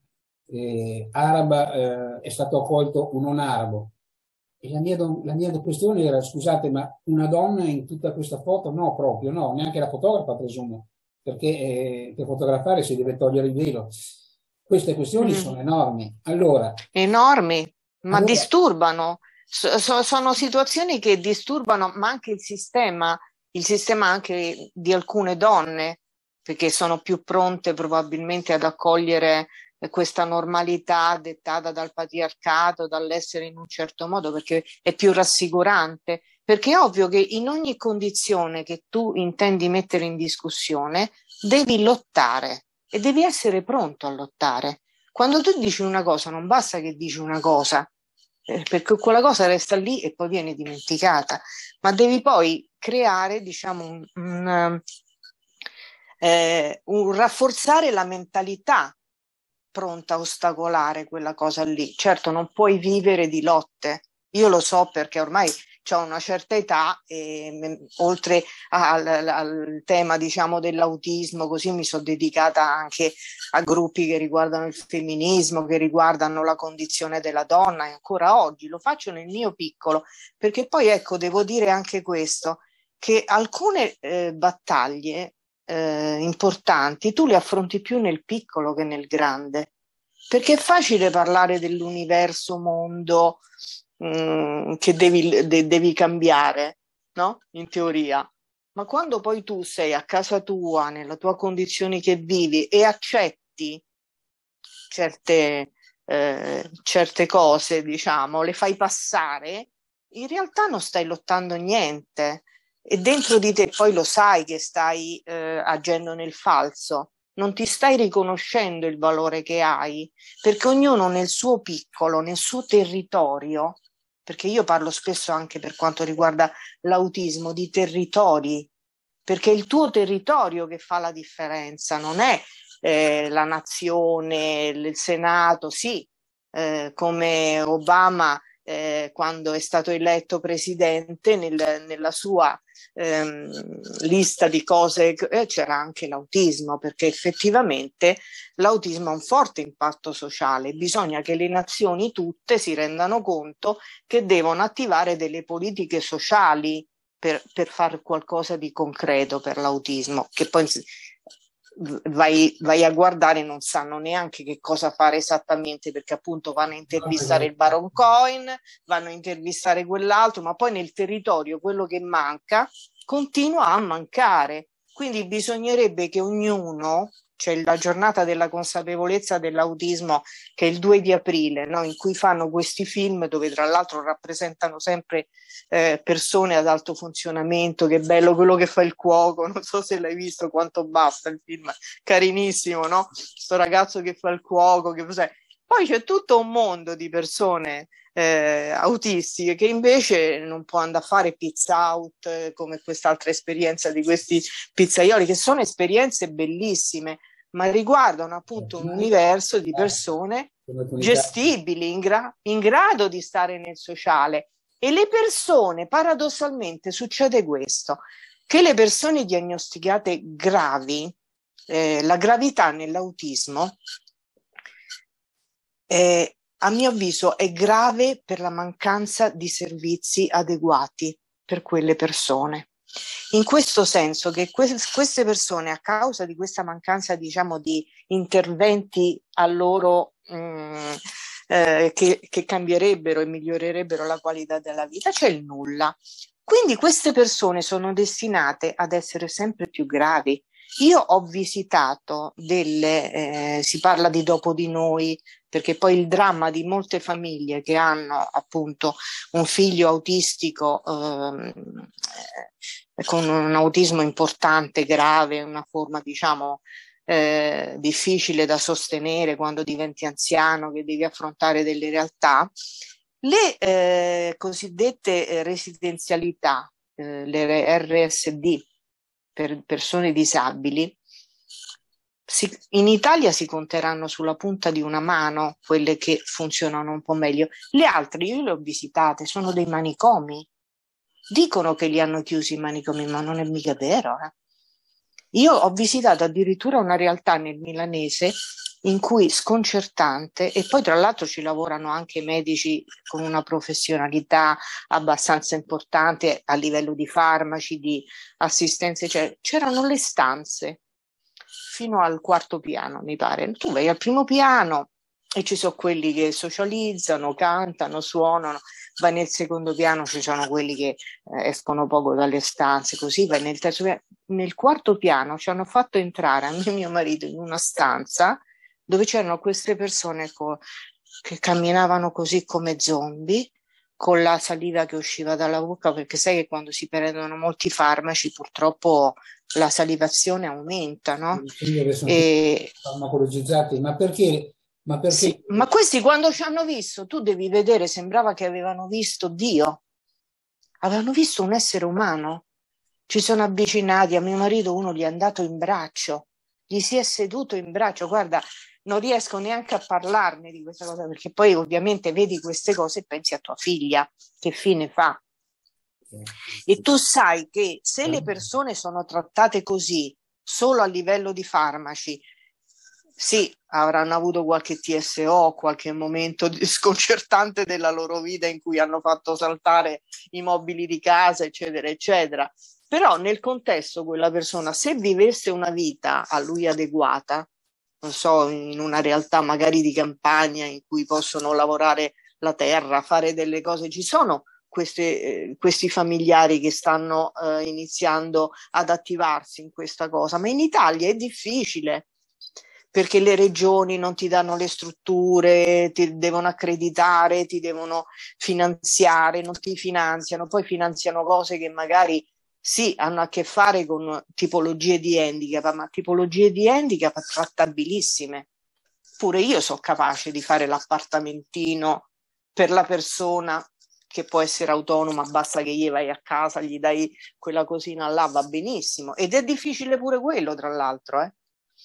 A: eh, araba, uh, è stato accolto un non arabo. E la mia, la mia questione era: scusate, ma una donna in tutta questa foto? No, proprio, no, neanche la fotografa, presumo, perché eh, per fotografare si deve togliere il velo. queste questioni
B: Mm.
A: sono enormi. Allora,
B: Enormi, ma
A: allora
B: disturbano. So- so- sono situazioni che disturbano, ma anche il sistema, il sistema anche di alcune donne, perché sono più pronte probabilmente ad accogliere eh, questa normalità dettata dal patriarcato, dall'essere in un certo modo, perché è più rassicurante. Perché è ovvio che in ogni condizione che tu intendi mettere in discussione, devi lottare e devi essere pronto a lottare. Quando tu dici una cosa, non basta che dici una cosa, eh, perché quella cosa resta lì e poi viene dimenticata, ma devi poi creare, diciamo, un, un, eh, un rafforzare la mentalità pronta a ostacolare quella cosa lì. Certo, non puoi vivere di lotte. Io lo so perché ormai ho una certa età e mh, oltre al, al tema, diciamo, dell'autismo, così mi sono dedicata anche a gruppi che riguardano il femminismo, che riguardano la condizione della donna e ancora oggi lo faccio nel mio piccolo, perché poi ecco, devo dire anche questo, che alcune eh, battaglie eh, importanti tu le affronti più nel piccolo che nel grande, perché è facile parlare dell'universo mondo mh, che devi, de- devi cambiare, no? In teoria. Ma quando poi tu sei a casa tua, nella tua condizione che vivi e accetti certe, eh, certe cose, diciamo, le fai passare, in realtà non stai lottando niente e dentro di te poi lo sai che stai eh, agendo nel falso, non ti stai riconoscendo il valore che hai, perché ognuno nel suo piccolo, nel suo territorio, perché io parlo spesso anche per quanto riguarda l'autismo di territori, perché è il tuo territorio che fa la differenza, non è eh, la nazione, il Senato, sì, eh, come Obama eh, quando è stato eletto presidente nel, nella sua ehm, lista di cose eh, c'era anche l'autismo, perché effettivamente l'autismo ha un forte impatto sociale, bisogna che le nazioni tutte si rendano conto che devono attivare delle politiche sociali per, per fare qualcosa di concreto per l'autismo, che poi vai, vai a guardare e non sanno neanche che cosa fare esattamente, perché appunto vanno a intervistare il Baron Cohen, vanno a intervistare quell'altro, ma poi nel territorio quello che manca continua a mancare. Quindi bisognerebbe che ognuno, c'è la giornata della consapevolezza dell'autismo che è il due di aprile, no? In cui fanno questi film dove tra l'altro rappresentano sempre eh, persone ad alto funzionamento, che bello quello che fa il cuoco, non so se l'hai visto, Quanto basta il film, carinissimo, no? Sto ragazzo che fa il cuoco, che cos'è? Poi c'è tutto un mondo di persone eh, autistiche che invece non può andare a fare pizza out eh, come quest'altra esperienza di questi pizzaioli, che sono esperienze bellissime, ma riguardano appunto un universo di persone gestibili, in, gra- in grado di stare nel sociale. E le persone, paradossalmente, succede questo, che le persone diagnosticate gravi, eh, la gravità nell'autismo, eh, a mio avviso, è grave per la mancanza di servizi adeguati per quelle persone. In questo senso che que- queste persone, a causa di questa mancanza, diciamo, di interventi a loro mh, eh, che, che cambierebbero e migliorerebbero la qualità della vita, c'è il nulla. Quindi queste persone sono destinate ad essere sempre più gravi. Io ho visitato delle, eh, si parla di dopo di noi, perché poi il dramma di molte famiglie che hanno appunto un figlio autistico ehm, eh, con un autismo importante, grave, una forma diciamo eh, difficile da sostenere quando diventi anziano, che devi affrontare delle realtà, le eh, cosiddette residenzialità, eh, le R S D per persone disabili, si, in Italia si conteranno sulla punta di una mano quelle che funzionano un po' meglio. Le altre io le ho visitate, sono dei manicomi. Dicono che li hanno chiusi i manicomi, ma non è mica vero. Eh? Io ho visitato addirittura una realtà nel milanese in cui sconcertante, e poi tra l'altro ci lavorano anche medici con una professionalità abbastanza importante a livello di farmaci, di assistenze, cioè c'erano le stanze fino al quarto piano, mi pare. Tu vai al primo piano e ci sono quelli che socializzano, cantano, suonano, vai nel secondo piano, ci sono quelli che eh, escono poco dalle stanze, così vai nel terzo piano. Nel quarto piano ci hanno fatto entrare a me e mio marito in una stanza dove c'erano queste persone co- che camminavano così come zombie, con la saliva che usciva dalla bocca, perché sai che quando si prendono molti farmaci purtroppo la salivazione aumenta, no?
A: Che sono
B: E
A: farmacologizzati, ma perché? Ma perché?
B: sì, ma questi quando ci hanno visto, tu devi vedere, sembrava che avevano visto Dio, avevano visto un essere umano. Ci sono avvicinati a mio marito, uno gli è andato in braccio, gli si è seduto in braccio. Guarda, non riesco neanche a parlarne di questa cosa, perché poi ovviamente vedi queste cose e pensi a tua figlia, che fine fa? E tu sai che se le persone sono trattate così, solo a livello di farmaci, sì, avranno avuto qualche T S O, qualche momento sconcertante della loro vita in cui hanno fatto saltare i mobili di casa, eccetera, eccetera. Però nel contesto quella persona, se vivesse una vita a lui adeguata, non so, in una realtà magari di campagna in cui possono lavorare la terra, fare delle cose, ci sono queste, eh, questi familiari che stanno eh, iniziando ad attivarsi in questa cosa, ma in Italia è difficile perché le regioni non ti danno le strutture, ti devono accreditare, ti devono finanziare, non ti finanziano, poi finanziano cose che magari sì, hanno a che fare con tipologie di handicap, ma tipologie di handicap trattabilissime. Pure io sono capace di fare l'appartamentino per la persona che può essere autonoma, basta che gli vai a casa, gli dai quella cosina là, va benissimo. Ed è difficile pure quello, tra l'altro, eh.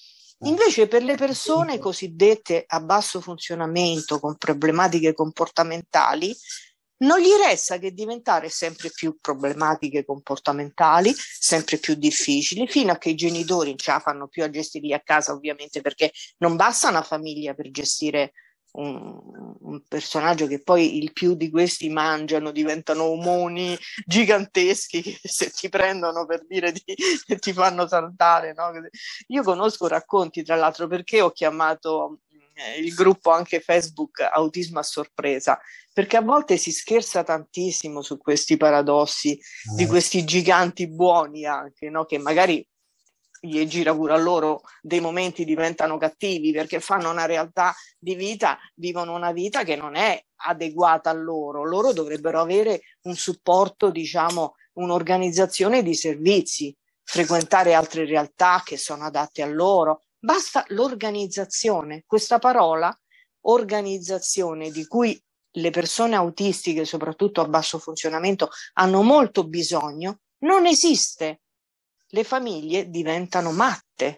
B: Invece per le persone cosiddette a basso funzionamento, con problematiche comportamentali, non gli resta che diventare sempre più problematiche comportamentali, sempre più difficili, fino a che i genitori non ce la fanno più a gestirli a casa, ovviamente, perché non basta una famiglia per gestire un, un personaggio che poi il più di questi mangiano, diventano omoni giganteschi che se ti prendono per dire ti, ti fanno saltare, no? Io conosco racconti, tra l'altro, perché ho chiamato il gruppo anche Facebook Autismo a sorpresa, perché a volte si scherza tantissimo su questi paradossi di questi giganti buoni anche, no? Che magari gli gira pure a loro dei momenti diventano cattivi perché fanno una realtà di vita, vivono una vita che non è adeguata a loro. Loro dovrebbero avere un supporto, diciamo, un'organizzazione di servizi, frequentare altre realtà che sono adatte a loro. Basta l'organizzazione. Questa parola, organizzazione, di cui le persone autistiche, soprattutto a basso funzionamento, hanno molto bisogno, non esiste. Le famiglie diventano matte.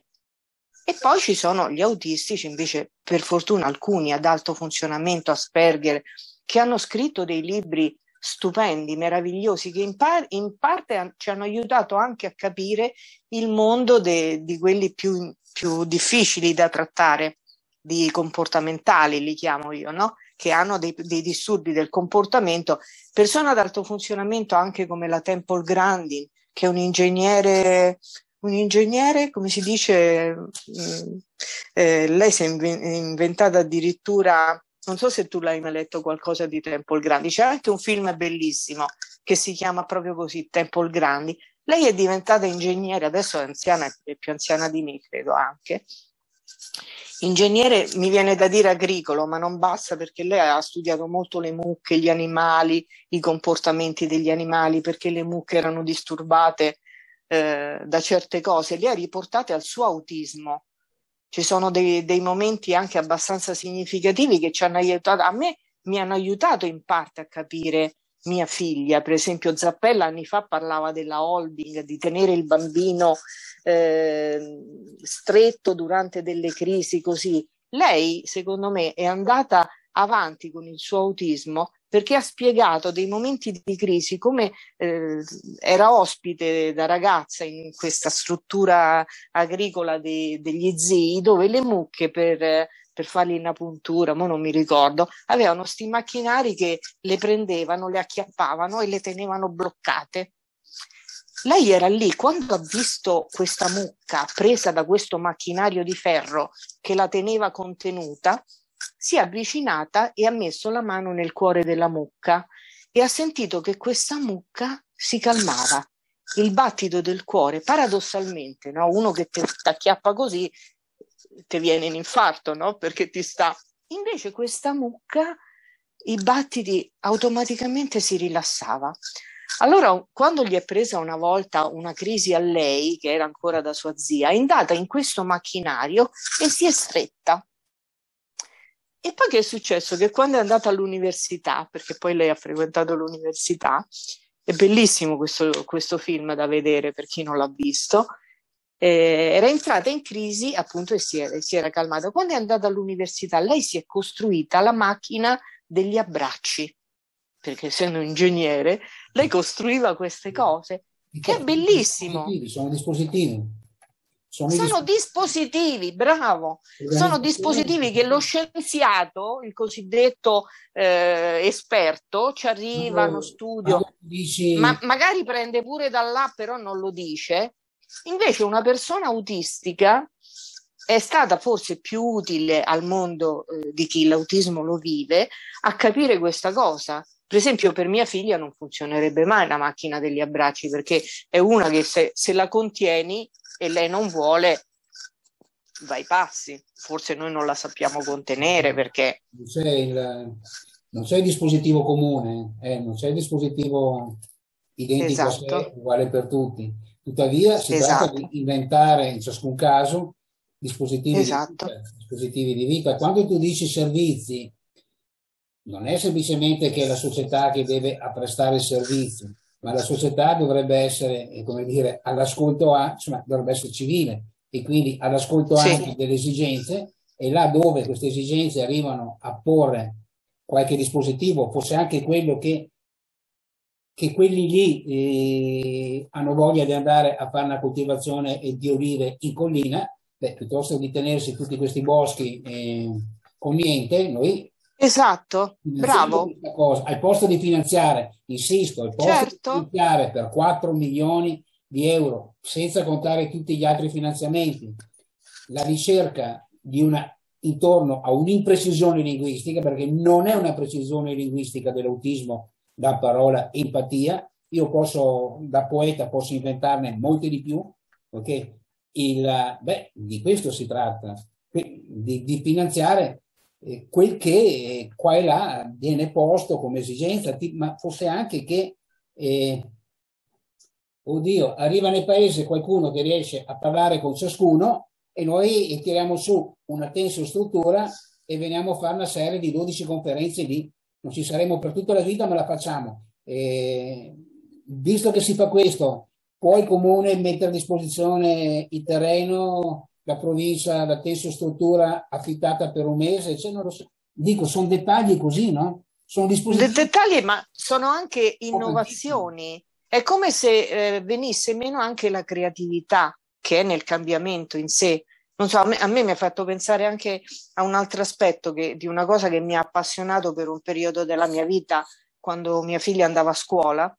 B: E poi ci sono gli autistici, invece, per fortuna alcuni ad alto funzionamento, Asperger, che hanno scritto dei libri stupendi, meravigliosi, che in, par- in parte ci hanno aiutato anche a capire il mondo de- di quelli più, più difficili da trattare, di comportamentali, li chiamo io, no? Che hanno dei, dei disturbi del comportamento. Persone ad alto funzionamento anche come la Temple Grandin, che è un ingegnere, un ingegnere, come si dice, mh, eh, lei si è inventata addirittura, non so se tu l'hai mai letto qualcosa di Temple Grandin, c'è anche un film bellissimo che si chiama proprio così, Temple Grandin. Lei è diventata ingegnere, adesso è anziana, è più anziana di me, credo anche. Ingegnere mi viene da dire agricolo, ma non basta, perché lei ha studiato molto le mucche, gli animali, i comportamenti degli animali, perché le mucche erano disturbate eh, da certe cose, le ha riportate al suo autismo. Ci sono dei, dei momenti anche abbastanza significativi che ci hanno aiutato, a me mi hanno aiutato in parte a capire mia figlia. Per esempio Zappella anni fa parlava della holding, di tenere il bambino eh, stretto durante delle crisi così. Lei, secondo me, è andata avanti con il suo autismo perché ha spiegato dei momenti di crisi, come eh, era ospite da ragazza in questa struttura agricola de, degli zii, dove le mucche per, per fargli una puntura, mo non mi ricordo, avevano sti macchinari che le prendevano, le acchiappavano e le tenevano bloccate. lei era lì, quando ha visto questa mucca presa da questo macchinario di ferro che la teneva contenuta, si è avvicinata e ha messo la mano nel cuore della mucca e ha sentito che questa mucca si calmava. Il battito del cuore, paradossalmente, no? Uno che ti acchiappa così, ti viene in infarto, no? Perché ti sta... Invece questa mucca, i battiti automaticamente si rilassava. Allora, quando gli è presa una volta una crisi a lei, che era ancora da sua zia, è andata in questo macchinario e si è stretta. E poi che è successo? Che quando è andata all'università, perché poi lei ha frequentato l'università, è bellissimo questo, questo film da vedere per chi non l'ha visto, eh, era entrata in crisi appunto e si era, si era calmata. Quando è andata all'università lei si è costruita la macchina degli abbracci, perché essendo ingegnere lei costruiva queste cose, che è bellissimo.
A: Sono dispositivi. Sono,
B: sono dispositivi, bravo, sono dispositivi che lo scienziato, il cosiddetto eh, esperto, ci arriva, uno studio, dici... ma magari prende pure da là, però non lo dice. Invece una persona autistica è stata forse più utile al mondo eh, di chi l'autismo lo vive a capire questa cosa. Per esempio, per mia figlia non funzionerebbe mai la macchina degli abbracci, perché è una che se, se la contieni e lei non vuole, vai passi. Forse noi non la sappiamo contenere perché...
A: Non c'è il, non c'è il dispositivo comune, eh, non c'è il dispositivo identico esatto. a sé, uguale per tutti. Tuttavia si esatto. tratta di inventare in ciascun caso dispositivi, esatto. di vita, dispositivi di vita. Quando tu dici servizi, non è semplicemente che è la società che deve apprestare il servizio, ma la società dovrebbe essere, come dire, all'ascolto, a, insomma, dovrebbe essere civile e quindi all'ascolto sì. anche delle esigenze, e là dove queste esigenze arrivano a porre qualche dispositivo, fosse anche quello che, che quelli lì eh, hanno voglia di andare a fare una coltivazione di olive in collina, beh, piuttosto di tenersi tutti questi boschi eh, con niente, noi...
B: Esatto, bravo.
A: Cosa. Al posto di finanziare, insisto, al posto
B: certo.
A: di finanziare per quattro milioni di euro, senza contare tutti gli altri finanziamenti, la ricerca di una, intorno a un'imprecisione linguistica, perché non è una precisione linguistica dell'autismo la parola empatia, io posso, da poeta, posso inventarne molte di più, ok? Il, beh, di questo si tratta, di, di finanziare Eh, quel che eh, qua e là viene posto come esigenza, ma fosse anche che eh, oddio, arriva nel paese qualcuno che riesce a parlare con ciascuno e noi tiriamo su una tensostruttura e veniamo a fare una serie di dodici conferenze lì, non ci saremo per tutta la vita, ma la facciamo. Eh, visto che si fa questo, può il comune mettere a disposizione il terreno, la provincia, la tensostruttura affittata per un mese, cioè non lo so. Dico, sono dettagli così, no? Sono dispositivi.
B: De- dettagli, ma sono anche innovazioni. È come se eh, venisse meno anche la creatività che è nel cambiamento in sé. Non so, a me, a me mi ha fatto pensare anche a un altro aspetto che, di una cosa che mi ha appassionato per un periodo della mia vita, quando mia figlia andava a scuola.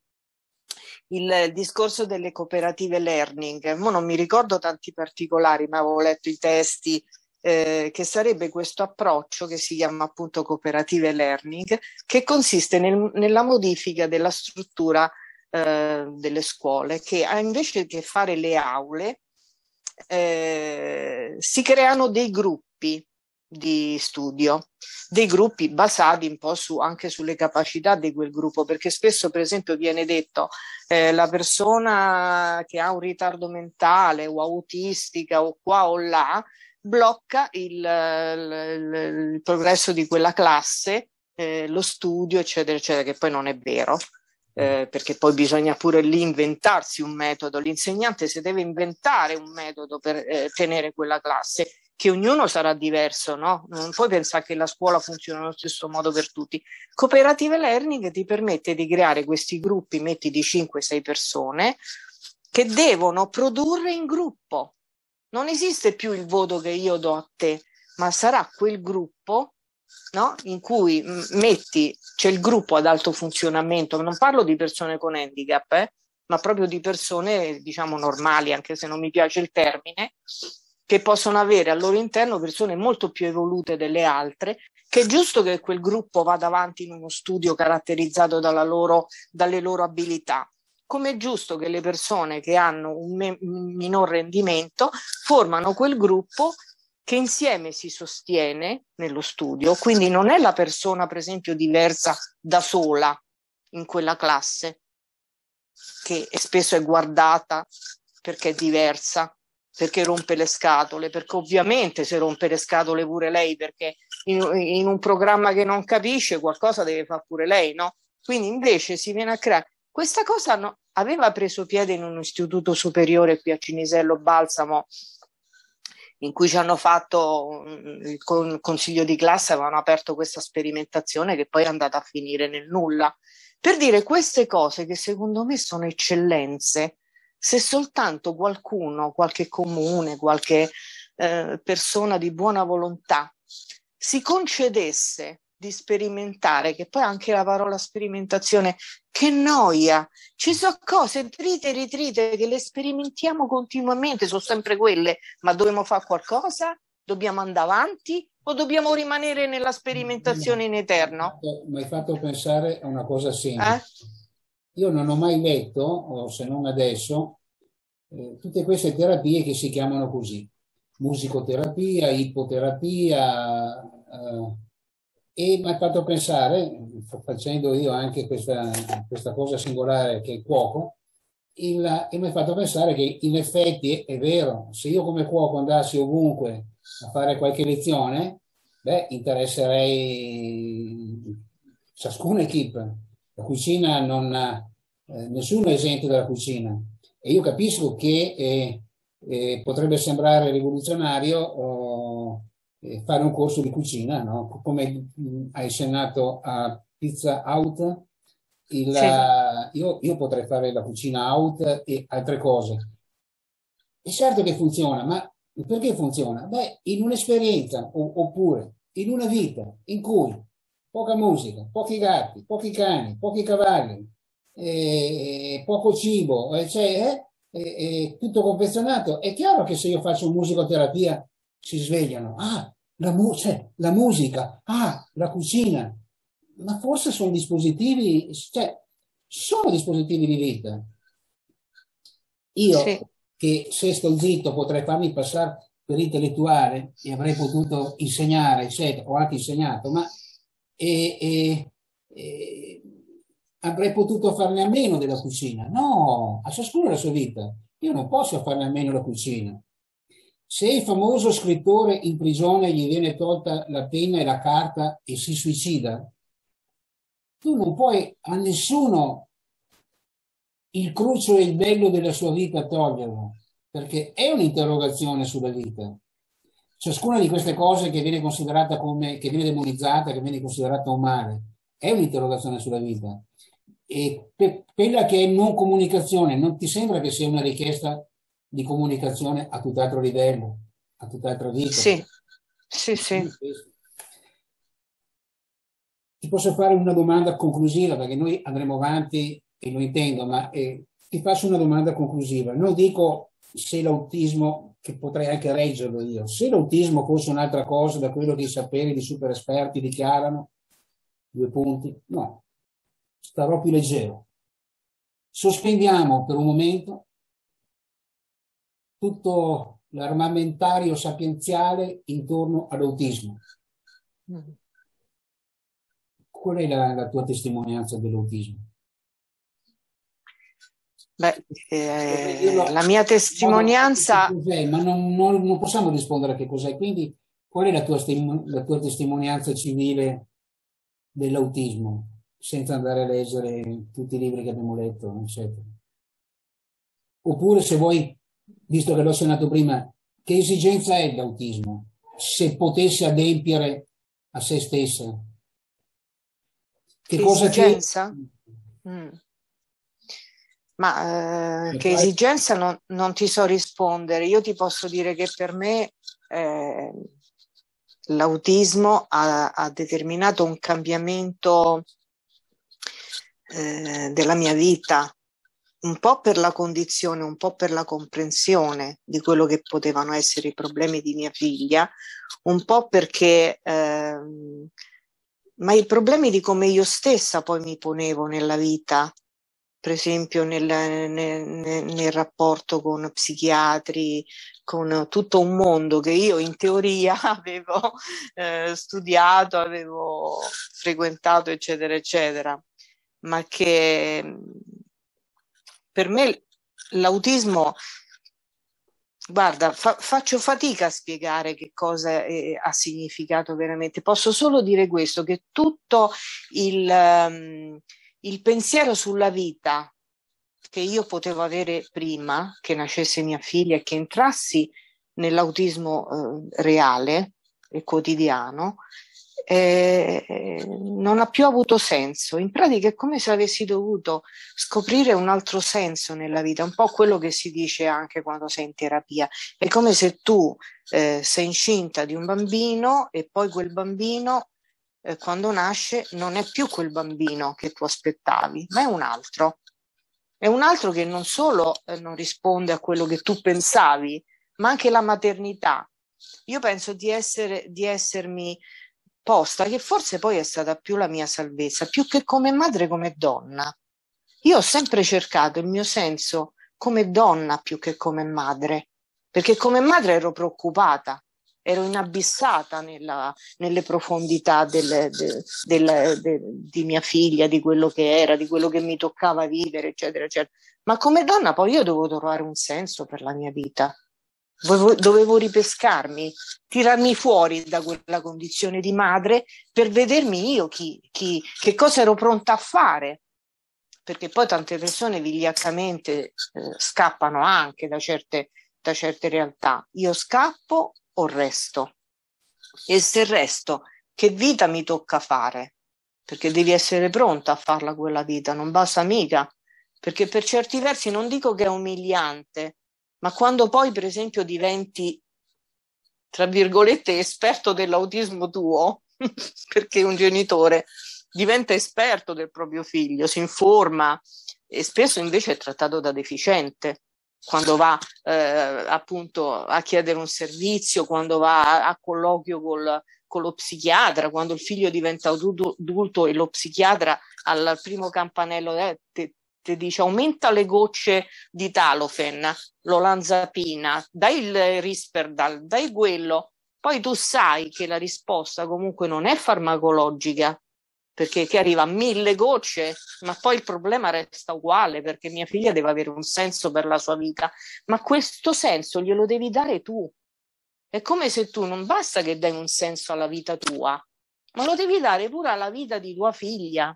B: Il discorso delle cooperative learning. Mo non mi ricordo tanti particolari, ma avevo letto i testi, eh, che sarebbe questo approccio che si chiama appunto cooperative learning, che consiste nel, nella modifica della struttura eh, delle scuole, che invece che fare le aule eh, si creano dei gruppi di studio, dei gruppi basati un po' su, anche sulle capacità di quel gruppo, perché spesso per esempio viene detto eh, la persona che ha un ritardo mentale o autistica o qua o là blocca il, il, il progresso di quella classe, eh, lo studio eccetera eccetera, che poi non è vero. Eh, perché poi bisogna pure lì inventarsi un metodo, l'insegnante si deve inventare un metodo per eh, tenere quella classe, che ognuno sarà diverso, no? Non puoi pensare che la scuola funziona allo stesso modo per tutti. Cooperative learning ti permette di creare questi gruppi, metti di cinque sei persone, che devono produrre in gruppo. Non esiste più il voto che io do a te, ma sarà quel gruppo, no? In cui metti, c'è il gruppo ad alto funzionamento, non parlo di persone con handicap, eh? ma proprio di persone, diciamo, normali, anche se non mi piace il termine, che possono avere al loro interno persone molto più evolute delle altre, che è giusto che quel gruppo vada avanti in uno studio caratterizzato dalla loro, dalle loro abilità, come è giusto che le persone che hanno un, me- un minor rendimento formano quel gruppo che insieme si sostiene nello studio, quindi non è la persona, per esempio, diversa da sola in quella classe, che spesso è guardata perché è diversa, perché rompe le scatole, perché ovviamente se rompe le scatole pure lei, perché in, in un programma che non capisce qualcosa deve fare pure lei, no? Quindi invece si viene a creare questa cosa. No, aveva preso piede in un istituto superiore qui a Cinisello Balsamo, in cui ci hanno fatto il consiglio di classe, avevano aperto questa sperimentazione che poi è andata a finire nel nulla, per dire queste cose che secondo me sono eccellenze. Se soltanto qualcuno, qualche comune, qualche eh, persona di buona volontà si concedesse di sperimentare, che poi anche la parola sperimentazione, che noia, ci sono cose trite e ritrite che le sperimentiamo continuamente, sono sempre quelle, ma dobbiamo fare qualcosa? Dobbiamo andare avanti o dobbiamo rimanere nella sperimentazione in eterno?
A: Mi hai fatto pensare a una cosa semplice.
B: Eh?
A: Io non ho mai letto, o se non adesso, eh, tutte queste terapie che si chiamano così: musicoterapia, ipoterapia, eh, e mi ha fatto pensare, facendo io anche questa, questa cosa singolare che è il cuoco, il, e mi ha fatto pensare che in effetti è vero, se io come cuoco andassi ovunque a fare qualche lezione, beh, interesserei ciascuna equipe. La cucina non ha, eh, nessuno è esente dalla cucina, e io capisco che eh, eh, potrebbe sembrare rivoluzionario oh, eh, fare un corso di cucina, no? Come mh, hai accennato a Pizza Out, il,
B: Sì.
A: io, io potrei fare la cucina out e altre cose. È certo che funziona, ma perché funziona? Beh, in un'esperienza o, oppure in una vita in cui poca musica, pochi gatti, pochi cani, pochi cavalli, eh, poco cibo, eh, cioè, eh, eh, tutto confezionato, è chiaro che se io faccio musicoterapia si svegliano. Ah, la, mu- cioè, la musica, ah, la cucina. Ma forse sono dispositivi, cioè, sono dispositivi di vita. Io,
B: Sì.
A: che se sto zitto potrei farmi passare per intellettuale e avrei potuto insegnare, eccetera, ho anche insegnato, ma e, e, e, avrei potuto farne a meno della cucina. No, a ciascuno la sua vita. Io non posso farne a meno la cucina. Se il famoso scrittore in prigione gli viene tolta la penna e la carta e si suicida, tu non puoi a nessuno il cruccio e il bello della sua vita toglierlo, perché è un'interrogazione sulla vita. Ciascuna di queste cose che viene considerata come, che viene demonizzata, che viene considerata un male, è un'interrogazione sulla vita. E per quella che è non comunicazione, non ti sembra che sia una richiesta di comunicazione a tutt'altro livello, a tutt'altra vita?
B: Sì, sì, sì.
A: Ti posso fare una domanda conclusiva, perché noi andremo avanti e lo intendo, ma eh, ti faccio una domanda conclusiva. Non dico se l'autismo, che potrei anche reggerlo io, se l'autismo fosse un'altra cosa da quello che i saperi di super esperti dichiarano, due punti, no, starò più leggero. Sospendiamo per un momento tutto l'armamentario sapienziale intorno all'autismo. Qual è la, la tua testimonianza dell'autismo?
B: Beh, eh, lo, la mia testimonianza...
A: Ma non, non, non possiamo rispondere a che cos'è, quindi qual è la tua, la tua testimonianza civile dell'autismo, senza andare a leggere tutti i libri che abbiamo letto, eccetera. Oppure, se vuoi, visto che l'ho accennato prima, che esigenza è l'autismo? Se potesse adempiere a se stessa?
B: Che, che cosa esigenza? Ti... Mm. Ma eh, che esigenza non, non ti so rispondere. Io ti posso dire che per me eh, l'autismo ha, ha determinato un cambiamento eh, della mia vita, un po' per la condizione, un po' per la comprensione di quello che potevano essere i problemi di mia figlia, un po' perché, ehm, ma i problemi di come io stessa poi mi ponevo nella vita, per esempio nel, nel, nel, nel rapporto con psichiatri, con tutto un mondo che io in teoria avevo eh, studiato, avevo frequentato, eccetera, eccetera, ma che per me l'autismo, guarda, fa, faccio fatica a spiegare che cosa è, ha significato veramente. Posso solo dire questo, che tutto il, um, il pensiero sulla vita che io potevo avere prima che nascesse mia figlia e che entrassi nell'autismo eh, reale e quotidiano, eh, non ha più avuto senso. In pratica è come se avessi dovuto scoprire un altro senso nella vita, un po' quello che si dice anche quando sei in terapia. È come se tu eh, sei incinta di un bambino e poi quel bambino eh, quando nasce non è più quel bambino che tu aspettavi, ma è un altro. È un altro che non solo eh, non risponde a quello che tu pensavi, ma anche la maternità. Io penso di, essere, di essermi posta, che forse poi è stata più la mia salvezza, più che come madre, come donna. Io ho sempre cercato il mio senso come donna più che come madre, perché come madre ero preoccupata, ero inabissata nella, nelle profondità del, del, del, del, di mia figlia, di quello che era, di quello che mi toccava vivere, eccetera, eccetera. Ma come donna poi io dovevo trovare un senso per la mia vita. Dovevo, dovevo ripescarmi, tirarmi fuori da quella condizione di madre per vedermi io chi, chi, che cosa ero pronta a fare. Perché poi tante persone vigliaccamente eh, scappano anche da certe, da certe realtà. Io scappo o resto? E se resto, che vita mi tocca fare? Perché devi essere pronta a farla quella vita, non basta mica. Perché per certi versi non dico che è umiliante, ma quando poi per esempio diventi, tra virgolette, esperto dell'autismo tuo, perché un genitore diventa esperto del proprio figlio, si informa e spesso invece è trattato da deficiente quando va eh, appunto a chiedere un servizio, quando va a, a colloquio col, con lo psichiatra, quando il figlio diventa adulto e lo psichiatra al primo campanello eh, te, te dice aumenta le gocce di Talofen, l'olanzapina, dai il Risperdal, dai quello. Poi tu sai che la risposta comunque non è farmacologica, perché che arriva a mille gocce, ma poi il problema resta uguale, perché mia figlia deve avere un senso per la sua vita, ma questo senso glielo devi dare tu. È come se tu non basta che dai un senso alla vita tua, ma lo devi dare pure alla vita di tua figlia.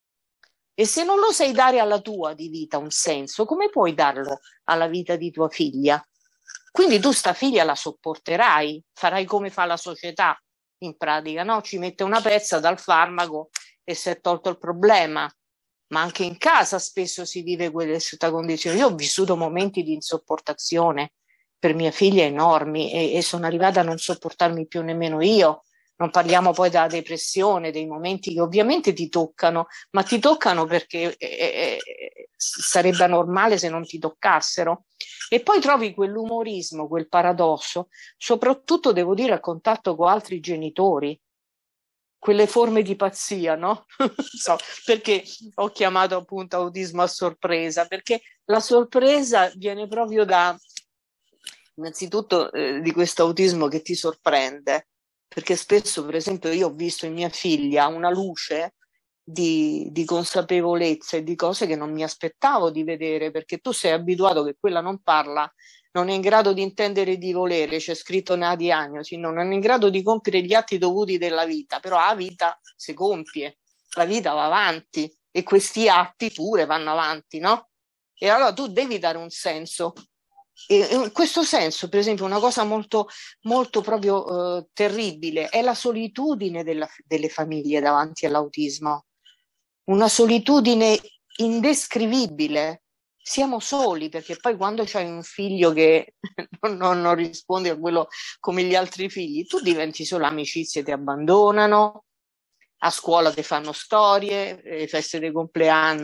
B: E se non lo sai dare alla tua di vita un senso, come puoi darlo alla vita di tua figlia? Quindi tu sta figlia la sopporterai, farai come fa la società, in pratica, no? Ci mette una pezza dal farmaco e si è tolto il problema. Ma anche in casa spesso si vive questa condizione. Io ho vissuto momenti di insopportazione per mia figlia enormi e, e sono arrivata a non sopportarmi più nemmeno io. Non parliamo poi della depressione, dei momenti che ovviamente ti toccano, ma ti toccano perché eh, eh, sarebbe normale se non ti toccassero. E poi trovi quell'umorismo, quel paradosso, soprattutto devo dire a contatto con altri genitori, quelle forme di pazzia, no? So, perché ho chiamato appunto autismo a sorpresa, perché la sorpresa viene proprio da, innanzitutto, eh, di questo autismo che ti sorprende, perché spesso, per esempio, io ho visto in mia figlia una luce di, di consapevolezza e di cose che non mi aspettavo di vedere, perché tu sei abituato che quella non parla, non è in grado di intendere e di volere, c'è scritto nella diagnosi, non è in grado di compiere gli atti dovuti della vita, però la vita si compie, la vita va avanti e questi atti pure vanno avanti, no? E allora tu devi dare un senso. E in questo senso, per esempio, una cosa molto, molto proprio eh, terribile è la solitudine della, delle famiglie davanti all'autismo, una solitudine indescrivibile. Siamo soli perché poi quando c'hai un figlio che non, non, non risponde a quello come gli altri figli, tu diventi solo, amicizie ti abbandonano, a scuola ti fanno storie, le feste di compleanno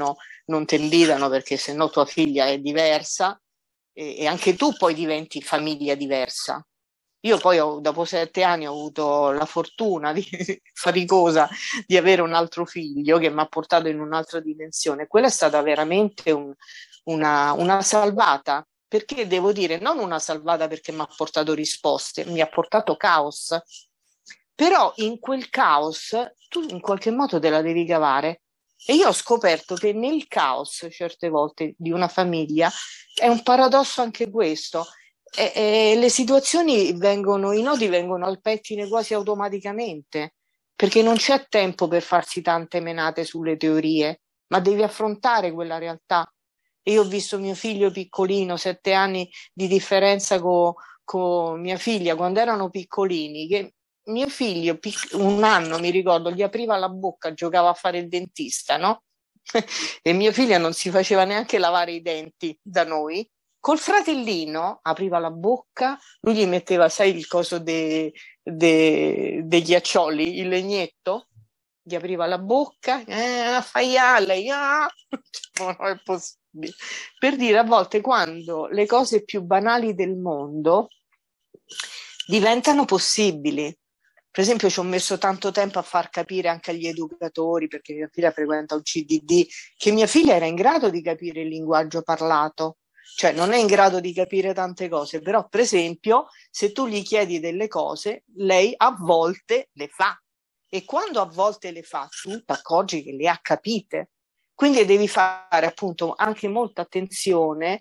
B: non ti invitano perché sennò tua figlia è diversa e, e anche tu poi diventi famiglia diversa. Io poi ho, dopo sette anni ho avuto la fortuna di, faticosa di avere un altro figlio che mi ha portato in un'altra dimensione. Quella è stata veramente un, una, una salvata, perché devo dire, non una salvata perché mi ha portato risposte, mi ha portato caos. Però in quel caos tu in qualche modo te la devi cavare. E io ho scoperto che nel caos, certe volte, di una famiglia, è un paradosso anche questo. E, e le situazioni vengono, i nodi vengono al pettine quasi automaticamente, perché non c'è tempo per farsi tante menate sulle teorie, ma devi affrontare quella realtà. E io ho visto mio figlio piccolino, sette anni di differenza con co mia figlia, quando erano piccolini, che mio figlio, un anno mi ricordo, gli apriva la bocca, giocava a fare il dentista, no? E mio figlio non si faceva neanche lavare i denti da noi. Col fratellino apriva la bocca, lui gli metteva, sai, il coso dei de, de ghiaccioli, il legnetto, gli apriva la bocca, eh, fai alle, ah! Non è possibile. Per dire, a volte quando le cose più banali del mondo diventano possibili. Per esempio, ci ho messo tanto tempo a far capire anche agli educatori, perché mia figlia frequenta un C D D, che mia figlia era in grado di capire il linguaggio parlato. Cioè non è in grado di capire tante cose, però per esempio se tu gli chiedi delle cose, lei a volte le fa e quando a volte le fa tu ti accorgi che le ha capite. Quindi devi fare appunto anche molta attenzione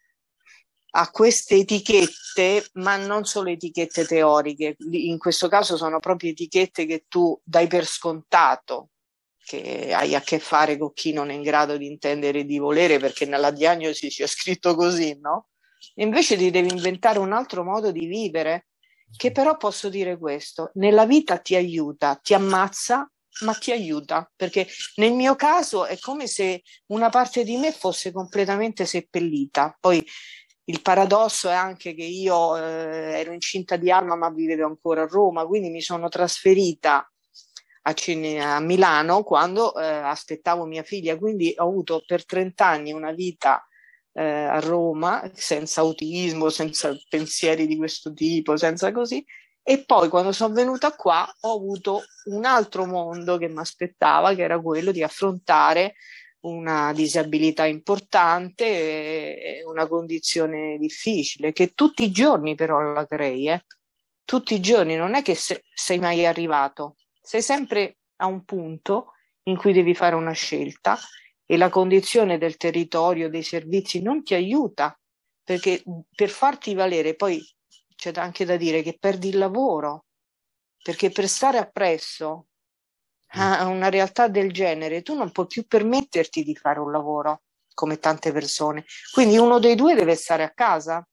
B: a queste etichette, ma non solo etichette teoriche, in questo caso sono proprio etichette che tu dai per scontato, che hai a che fare con chi non è in grado di intendere e di volere, perché nella diagnosi c'è scritto così, no? E invece ti devi inventare un altro modo di vivere, che però posso dire questo, nella vita ti aiuta, ti ammazza, ma ti aiuta, perché nel mio caso è come se una parte di me fosse completamente seppellita. Poi il paradosso è anche che io eh, ero incinta di Alma, ma vivevo ancora a Roma, quindi mi sono trasferita a, Cine, a Milano quando eh, aspettavo mia figlia, quindi ho avuto per trenta anni una vita eh, a Roma senza autismo, senza pensieri di questo tipo, senza così, e poi quando sono venuta qua ho avuto un altro mondo che mi aspettava, che era quello di affrontare una disabilità importante e una condizione difficile, che tutti i giorni però la crei, eh? Tutti i giorni, non è che se, sei mai arrivato, sei sempre a un punto in cui devi fare una scelta e la condizione del territorio, dei servizi non ti aiuta, perché per farti valere poi c'è anche da dire che perdi il lavoro, perché per stare appresso a una realtà del genere tu non puoi più permetterti di fare un lavoro come tante persone, quindi uno dei due deve stare a casa,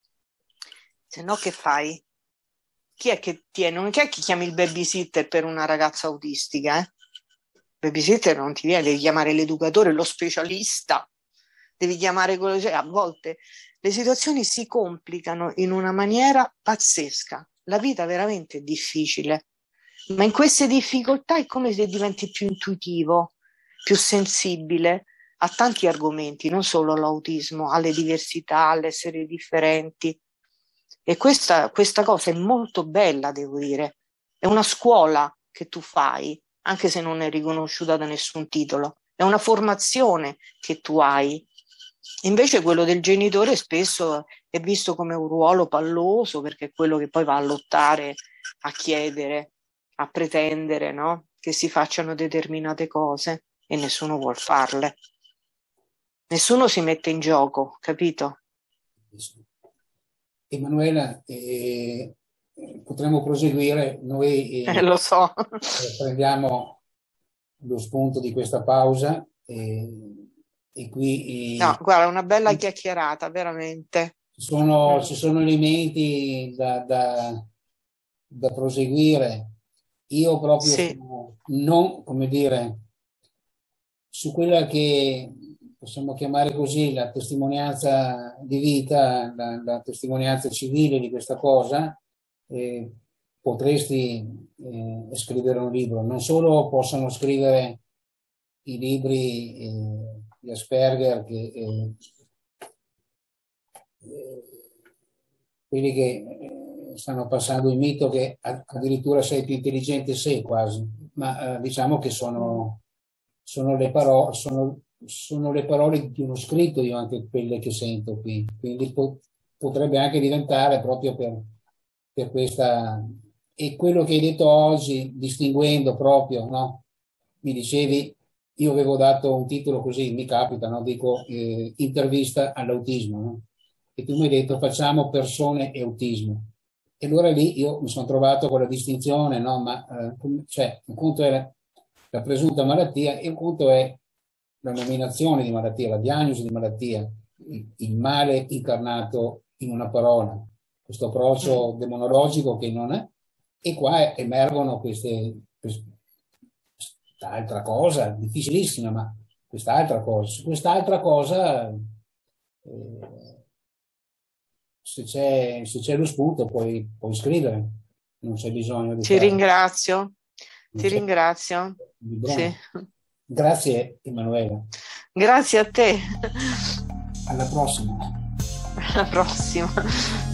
B: se no che fai? Chi è che tiene? Non è che chiami il babysitter per una ragazza autistica, eh? Il babysitter non ti viene, devi chiamare l'educatore, lo specialista, devi chiamare quello, cioè, a volte le situazioni si complicano in una maniera pazzesca, la vita veramente è difficile. Ma in queste difficoltà è come se diventi più intuitivo, più sensibile a tanti argomenti, non solo all'autismo, alle diversità, all'essere differenti. E questa, questa cosa è molto bella, devo dire. È una scuola che tu fai, anche se non è riconosciuta da nessun titolo. È una formazione che tu hai. Invece quello del genitore spesso è visto come un ruolo palloso, perché è quello che poi va a lottare, a chiedere, a pretendere, no? Che si facciano determinate cose e nessuno vuol farle. Nessuno si mette in gioco, capito?
A: Emanuela, eh, potremmo proseguire. Noi eh,
B: Eh, lo so.
A: prendiamo lo spunto di questa pausa eh, e qui
B: No,
A: eh,
B: guarda, una bella chiacchierata, veramente.
A: ci sono,
B: Mm.
A: ci sono elementi da, da, da proseguire. Io proprio
B: Sì,
A: sono non, come dire, su quella che possiamo chiamare così la testimonianza di vita, la, la testimonianza civile di questa cosa, eh, potresti eh, scrivere un libro. Non solo possono scrivere i libri eh, di Asperger, che eh, eh, quelli che eh, stanno passando il mito che addirittura sei più intelligente, sei quasi, ma eh, diciamo che sono, sono, le parole, sono, sono le parole di uno scritto, io anche quelle che sento qui, quindi po- potrebbe anche diventare proprio per, per questa... E quello che hai detto oggi, distinguendo proprio, no? Mi dicevi, io avevo dato un titolo così, mi capita, no? Dico eh, intervista all'autismo, no? E tu mi hai detto facciamo persone e autismo. E allora lì io mi sono trovato con la distinzione, no? Ma eh, cioè, un conto è la, la presunta malattia e un conto è la nominazione di malattia, la diagnosi di malattia, il, il male incarnato in una parola, questo approccio demonologico che non è. E qua emergono queste, quest'altra cosa, difficilissima, ma quest'altra cosa. Su quest'altra cosa, eh, se c'è, se c'è lo spunto, puoi, puoi scrivere, non c'è bisogno di
B: Ti
A: fare.
B: ringrazio,
A: Non
B: ti
A: c'è
B: ringrazio. Sì.
A: Grazie, Emanuela.
B: Grazie a te.
A: Alla prossima.
B: Alla prossima.